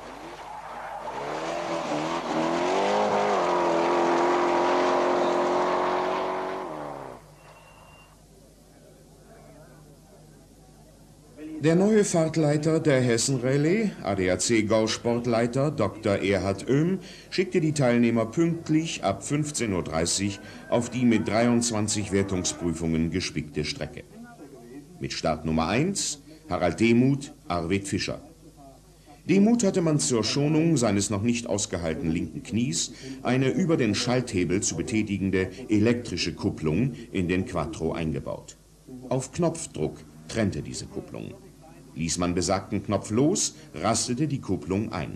Der neue Fahrtleiter der Hessen-Rallye, A D A C-Gausportleiter Doktor Erhard Oehm, schickte die Teilnehmer pünktlich ab fünfzehn Uhr dreißig auf die mit dreiundzwanzig Wertungsprüfungen gespickte Strecke. Mit Start Nummer eins Harald Demuth, Arvid Fischer. Demuth hatte man zur Schonung seines noch nicht ausgeheilten linken Knies eine über den Schalthebel zu betätigende elektrische Kupplung in den Quattro eingebaut. Auf Knopfdruck trennte diese Kupplung. Ließ man besagten Knopf los, rastete die Kupplung ein.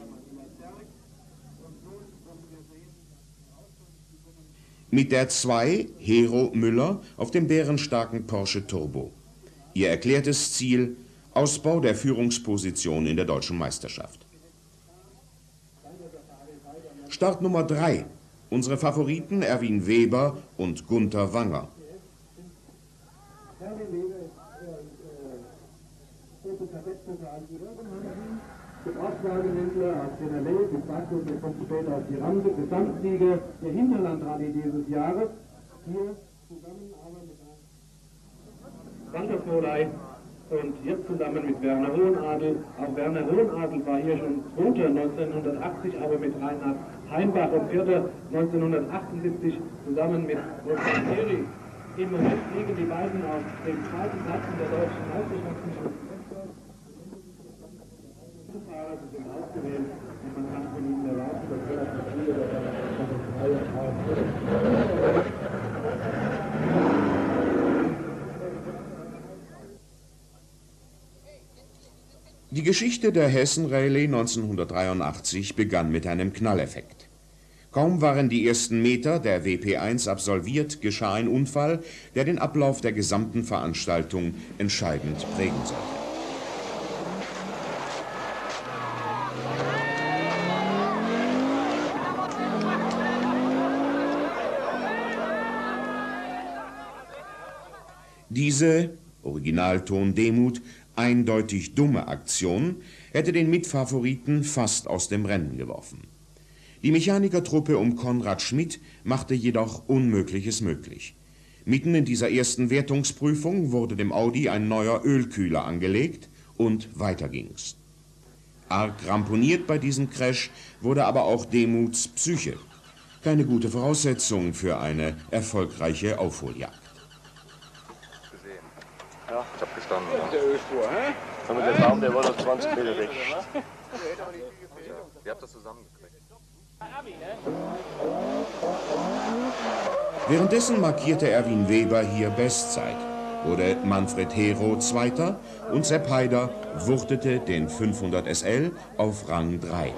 Mit der zwei Hero Müller auf dem bärenstarken Porsche Turbo. Ihr erklärtes Ziel: Ausbau der Führungsposition in der deutschen Meisterschaft. Start Nummer drei. Unsere Favoriten Erwin Weber und Gunter Wanger. Gebrauchtwagenhändler aus den L A, die Fahrkurse kommt später auf die Rampe, Gesamtsieger der Hinterlandrallye dieses Jahres. Hier zusammen aber mit Walter Smolay und jetzt zusammen mit Werner Hohenadel. Auch Werner Hohenadel war hier schon Zweiter neunzehnhundertachtzig, aber mit Reinhard Heimbach und Vierter neunzehnhundertachtundsiebzig zusammen mit Wolfgang Ehrig. Im Moment liegen die beiden auf dem zweiten Platz in der deutschen Meisterschaft. Fahrer sind ausgewählt und man kann von ihnen erwarten, dass relativ viele Die Geschichte der Hessen-Rallye neunzehnhundertdreiundachtzig begann mit einem Knalleffekt. Kaum waren die ersten Meter der W P eins absolviert, geschah ein Unfall, der den Ablauf der gesamten Veranstaltung entscheidend prägen sollte. Diese, Originalton Demuth, eindeutig dumme Aktion hätte den Mitfavoriten fast aus dem Rennen geworfen. Die Mechanikertruppe um Konrad Schmidt machte jedoch Unmögliches möglich. Mitten in dieser ersten Wertungsprüfung wurde dem Audi ein neuer Ölkühler angelegt und weiter ging's. Arg ramponiert bei diesem Crash wurde aber auch Demuths Psyche. Keine gute Voraussetzung für eine erfolgreiche Aufholjagd. Ja, ich hab gestanden. Ja, der Ölspur, hä? Aber der Baum, der war noch zwanzig Meter weg. Ihr habt das zusammengekriegt. Währenddessen markierte Erwin Weber hier Bestzeit, wurde Manfred Hero Zweiter und Sepp Haider wuchtete den fünfhundert S L auf Rang drei.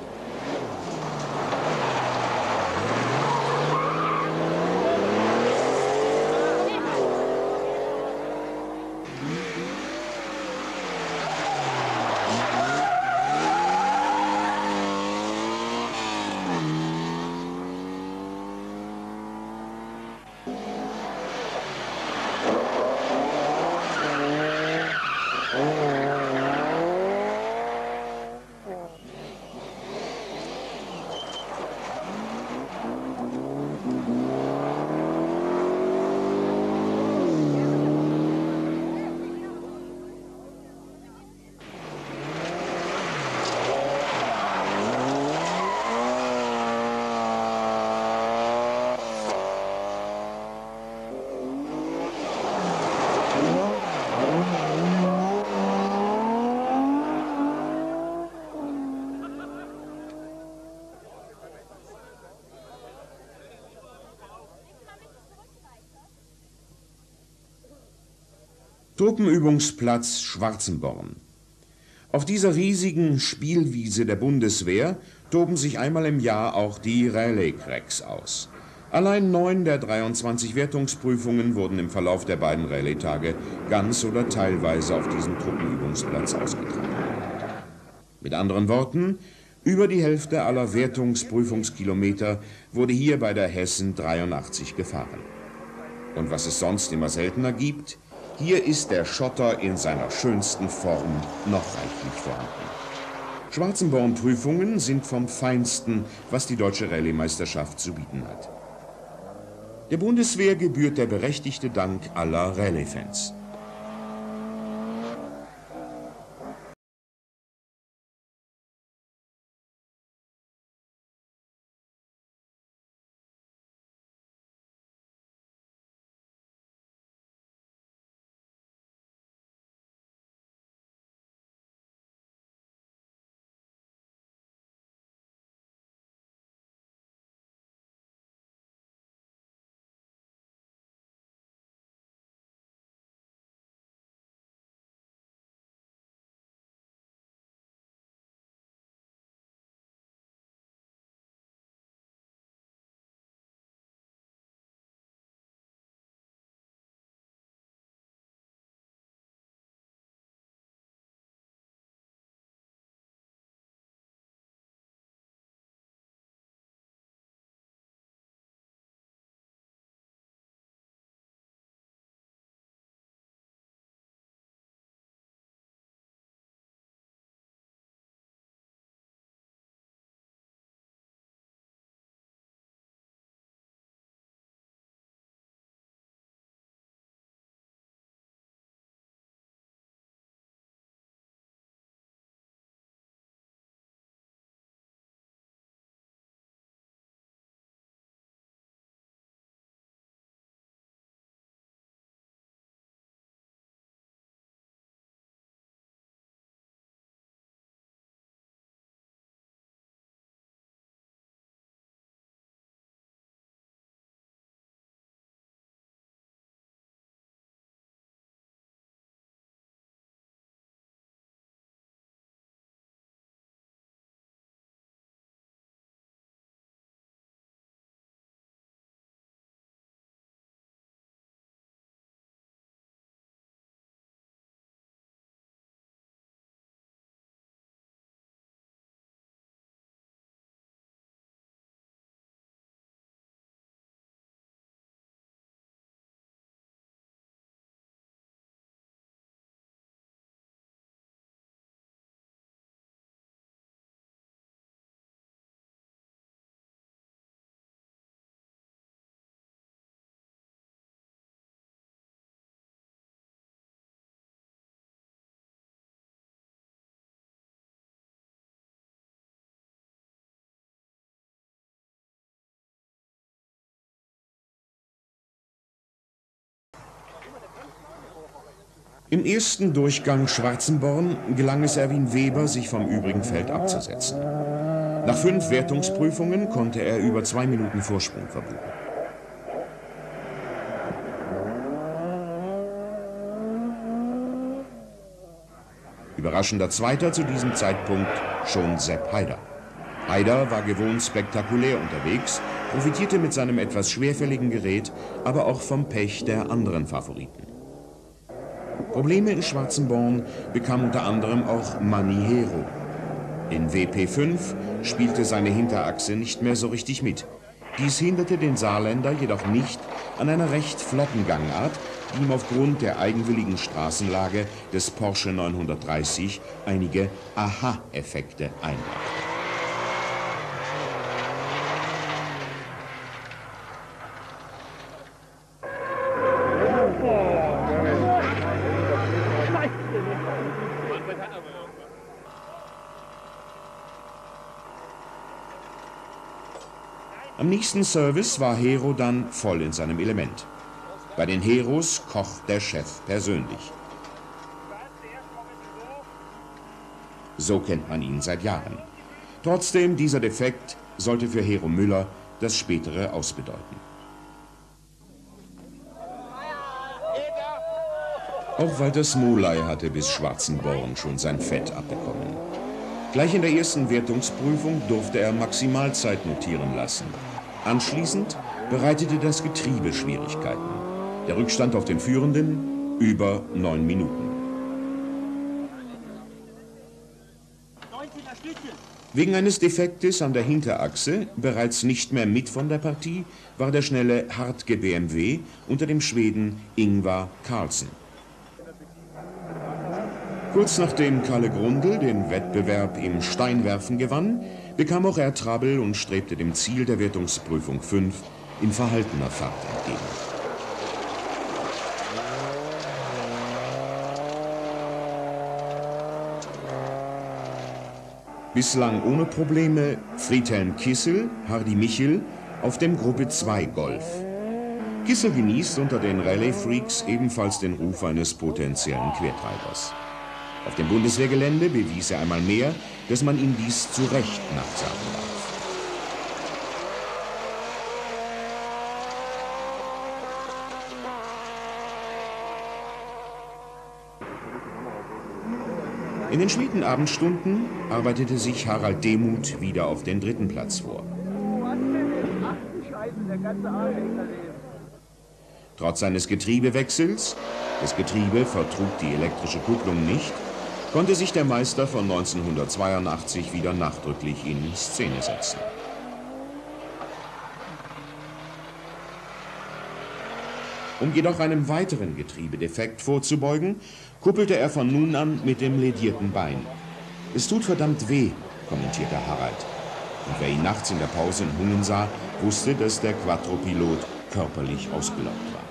Truppenübungsplatz Schwarzenborn. Auf dieser riesigen Spielwiese der Bundeswehr toben sich einmal im Jahr auch die Rallye-Cracks aus. Allein neun der dreiundzwanzig Wertungsprüfungen wurden im Verlauf der beiden Rallye-Tage ganz oder teilweise auf diesem Truppenübungsplatz ausgetragen. Mit anderen Worten, über die Hälfte aller Wertungsprüfungskilometer wurde hier bei der Hessen dreiundachtzig gefahren. Und was es sonst immer seltener gibt, hier ist der Schotter in seiner schönsten Form noch reichlich vorhanden. Schwarzenborn-Prüfungen sind vom Feinsten, was die deutsche Rallye-Meisterschaft zu bieten hat. Der Bundeswehr gebührt der berechtigte Dank aller Rallye-Fans. Im ersten Durchgang Schwarzenborn gelang es Erwin Weber, sich vom übrigen Feld abzusetzen. Nach fünf Wertungsprüfungen konnte er über zwei Minuten Vorsprung verbuchen. Überraschender Zweiter zu diesem Zeitpunkt schon Sepp Haider. Haider war gewohnt spektakulär unterwegs, profitierte mit seinem etwas schwerfälligen Gerät, aber auch vom Pech der anderen Favoriten. Probleme in Schwarzenborn bekam unter anderem auch Manni Hero. In W P fünf spielte seine Hinterachse nicht mehr so richtig mit. Dies hinderte den Saarländer jedoch nicht an einer recht flotten Gangart, die ihm aufgrund der eigenwilligen Straßenlage des Porsche neunhundertdreißig einige Aha-Effekte einbrachte. Am nächsten Service war Hero dann voll in seinem Element. Bei den Heros kocht der Chef persönlich. So kennt man ihn seit Jahren. Trotzdem, dieser Defekt sollte für Hero Müller das spätere ausbedeuten. Auch Walter Smolay hatte bis Schwarzenborn schon sein Fett abbekommen. Gleich in der ersten Wertungsprüfung durfte er Maximalzeit notieren lassen. Anschließend bereitete das Getriebe Schwierigkeiten. Der Rückstand auf den Führenden über neun Minuten. Wegen eines Defektes an der Hinterachse, bereits nicht mehr mit von der Partie, war der schnelle Hartge B M W unter dem Schweden Ingvar Carlsen. Kurz nachdem Kalle Grundl den Wettbewerb im Steinwerfen gewann, bekam auch er Trouble und strebte dem Ziel der Wertungsprüfung fünf in verhaltener Fahrt entgegen. Bislang ohne Probleme Friedhelm Kissel, Hardy Michel auf dem Gruppe zwei Golf. Kissel genießt unter den Rallye-Freaks ebenfalls den Ruf eines potenziellen Quertreibers. Auf dem Bundeswehrgelände bewies er einmal mehr, dass man ihm dies zu Recht nachsagen darf. In den späten Abendstunden arbeitete sich Harald Demuth wieder auf den dritten Platz vor. Trotz seines Getriebewechsels, das Getriebe vertrug die elektrische Kupplung nicht, konnte sich der Meister von neunzehnhundertzweiundachtzig wieder nachdrücklich in Szene setzen. Um jedoch einem weiteren Getriebedefekt vorzubeugen, kuppelte er von nun an mit dem ledierten Bein. Es tut verdammt weh, kommentierte Harald. Und wer ihn nachts in der Pause hungen sah, wusste, dass der Quattro-Pilot körperlich ausgelaugt war.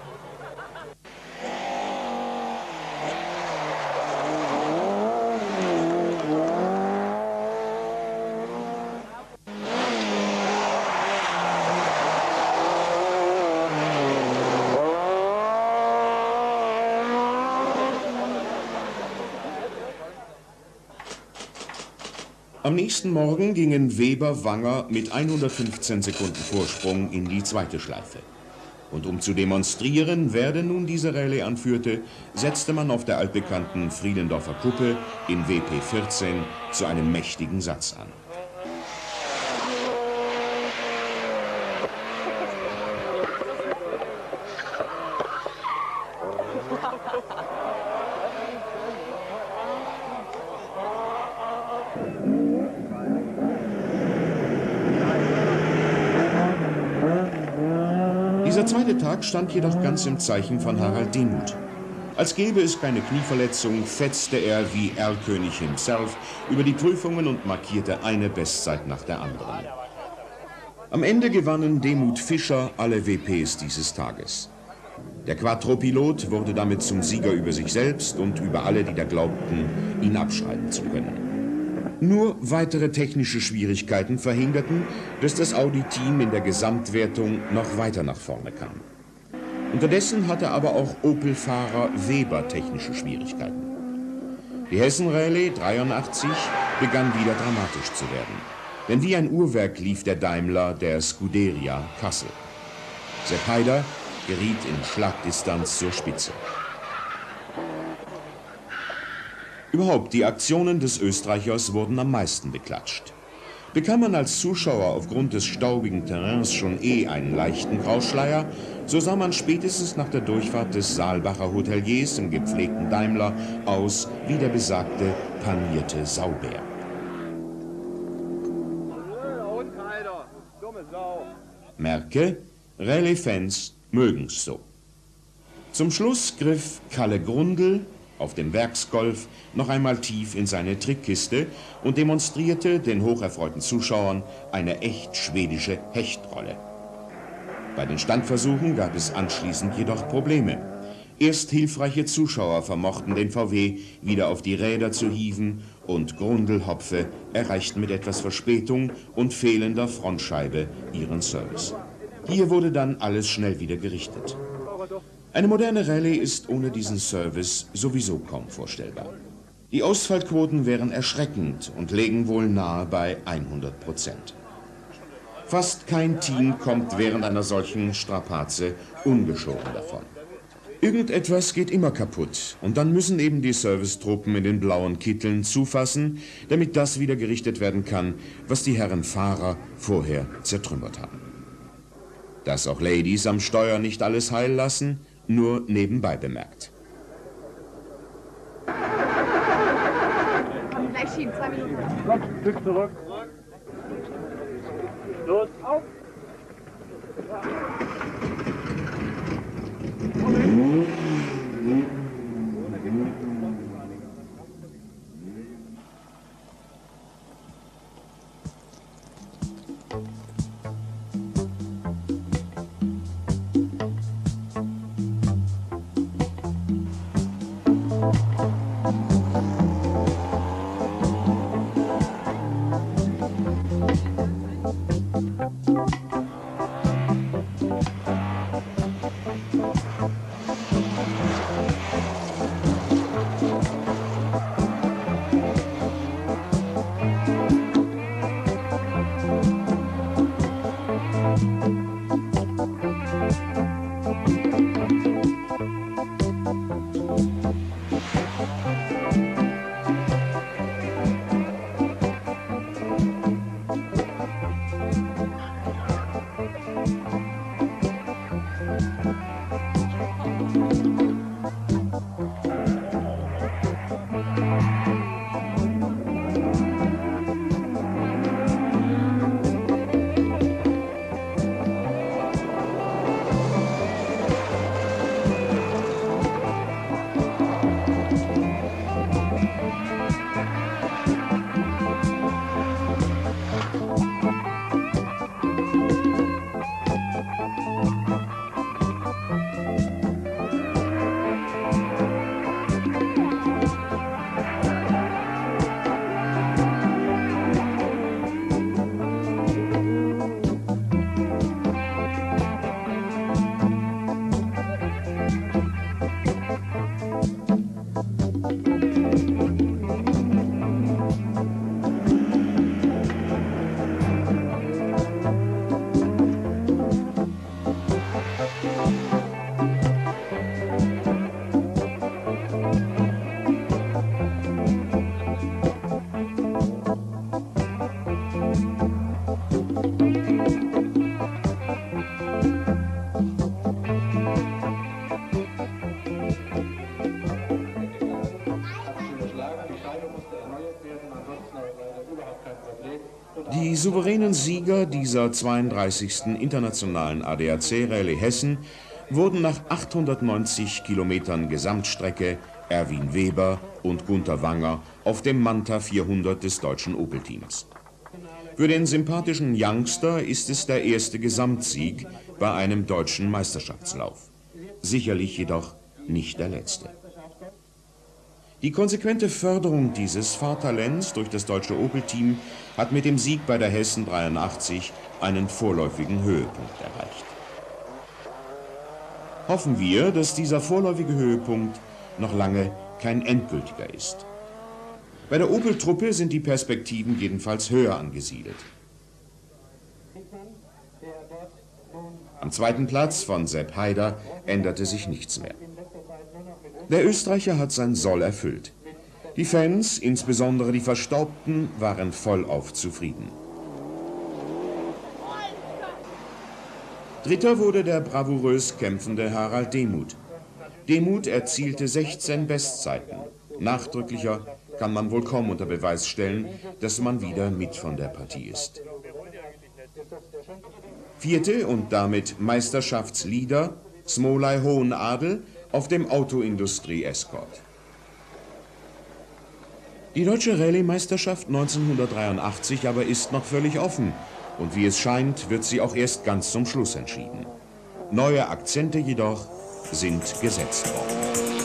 Am nächsten Morgen gingen Weber-Wanger mit hundertfünfzehn Sekunden Vorsprung in die zweite Schleife. Und um zu demonstrieren, wer denn nun diese Rallye anführte, setzte man auf der altbekannten Friedendorfer Kuppe in W P vierzehn zu einem mächtigen Satz an. Dieser zweite Tag stand jedoch ganz im Zeichen von Harald Demuth. Als gäbe es keine Knieverletzung, fetzte er wie Erlkönig himself über die Prüfungen und markierte eine Bestzeit nach der anderen. Am Ende gewannen Demuth Fischer alle W Ps dieses Tages. Der Quattro-Pilot wurde damit zum Sieger über sich selbst und über alle, die da glaubten, ihn abschreiben zu können. Nur weitere technische Schwierigkeiten verhinderten, dass das Audi-Team in der Gesamtwertung noch weiter nach vorne kam. Unterdessen hatte aber auch Opel-Fahrer Weber technische Schwierigkeiten. Die Hessen-Rallye dreiundachtzig begann wieder dramatisch zu werden. Denn wie ein Uhrwerk lief der Daimler der Scuderia Kassel. Sepp Haider geriet in Schlagdistanz zur Spitze. Überhaupt, die Aktionen des Österreichers wurden am meisten beklatscht. Bekam man als Zuschauer aufgrund des staubigen Terrains schon eh einen leichten Grauschleier, so sah man spätestens nach der Durchfahrt des Saalbacher Hoteliers im gepflegten Daimler aus wie der besagte panierte Saubär. Merke, Rallye-Fans mögen's so. Zum Schluss griff Kalle Grundl auf dem Werksgolf noch einmal tief in seine Trickkiste und demonstrierte den hocherfreuten Zuschauern eine echt schwedische Hechtrolle. Bei den Standversuchen gab es anschließend jedoch Probleme. Erst hilfreiche Zuschauer vermochten den V W wieder auf die Räder zu hieven und Grundl-Hopfe erreichten mit etwas Verspätung und fehlender Frontscheibe ihren Service. Hier wurde dann alles schnell wieder gerichtet. Eine moderne Rallye ist ohne diesen Service sowieso kaum vorstellbar. Die Ausfallquoten wären erschreckend und legen wohl nahe bei hundert Prozent. Fast kein Team kommt während einer solchen Strapaze ungeschoren davon. Irgendetwas geht immer kaputt und dann müssen eben die Servicetruppen in den blauen Kitteln zufassen, damit das wieder gerichtet werden kann, was die Herren Fahrer vorher zertrümmert haben. Dass auch Ladies am Steuer nicht alles heil lassen, nur nebenbei bemerkt. Gleich schieben, zwei Minuten. Stopp, Stück zurück. Los, auf! Die souveränen Sieger dieser zweiunddreißigsten internationalen A D A C-Rallye Hessen wurden nach achthundertneunzig Kilometern Gesamtstrecke Erwin Weber und Gunther Wanger auf dem Manta vierhundert des deutschen Opel-Teams. Für den sympathischen Youngster ist es der erste Gesamtsieg bei einem deutschen Meisterschaftslauf. Sicherlich jedoch nicht der letzte. Die konsequente Förderung dieses Fahrtalents durch das deutsche Opel-Team hat mit dem Sieg bei der Hessen dreiundachtzig einen vorläufigen Höhepunkt erreicht. Hoffen wir, dass dieser vorläufige Höhepunkt noch lange kein endgültiger ist. Bei der Opel-Truppe sind die Perspektiven jedenfalls höher angesiedelt. Am zweiten Platz von Sepp Haider änderte sich nichts mehr. Der Österreicher hat sein Soll erfüllt. Die Fans, insbesondere die Verstaubten, waren vollauf zufrieden. Dritter wurde der bravourös kämpfende Harald Demuth. Demuth erzielte sechzehn Bestzeiten. Nachdrücklicher kann man wohl kaum unter Beweis stellen, dass man wieder mit von der Partie ist. Vierte und damit Meisterschaftsleader Smolaj Hohenadel auf dem Autoindustrie-Escort. Die deutsche Rallye-Meisterschaft neunzehnhundertdreiundachtzig aber ist noch völlig offen und wie es scheint, wird sie auch erst ganz zum Schluss entschieden. Neue Akzente jedoch sind gesetzt worden.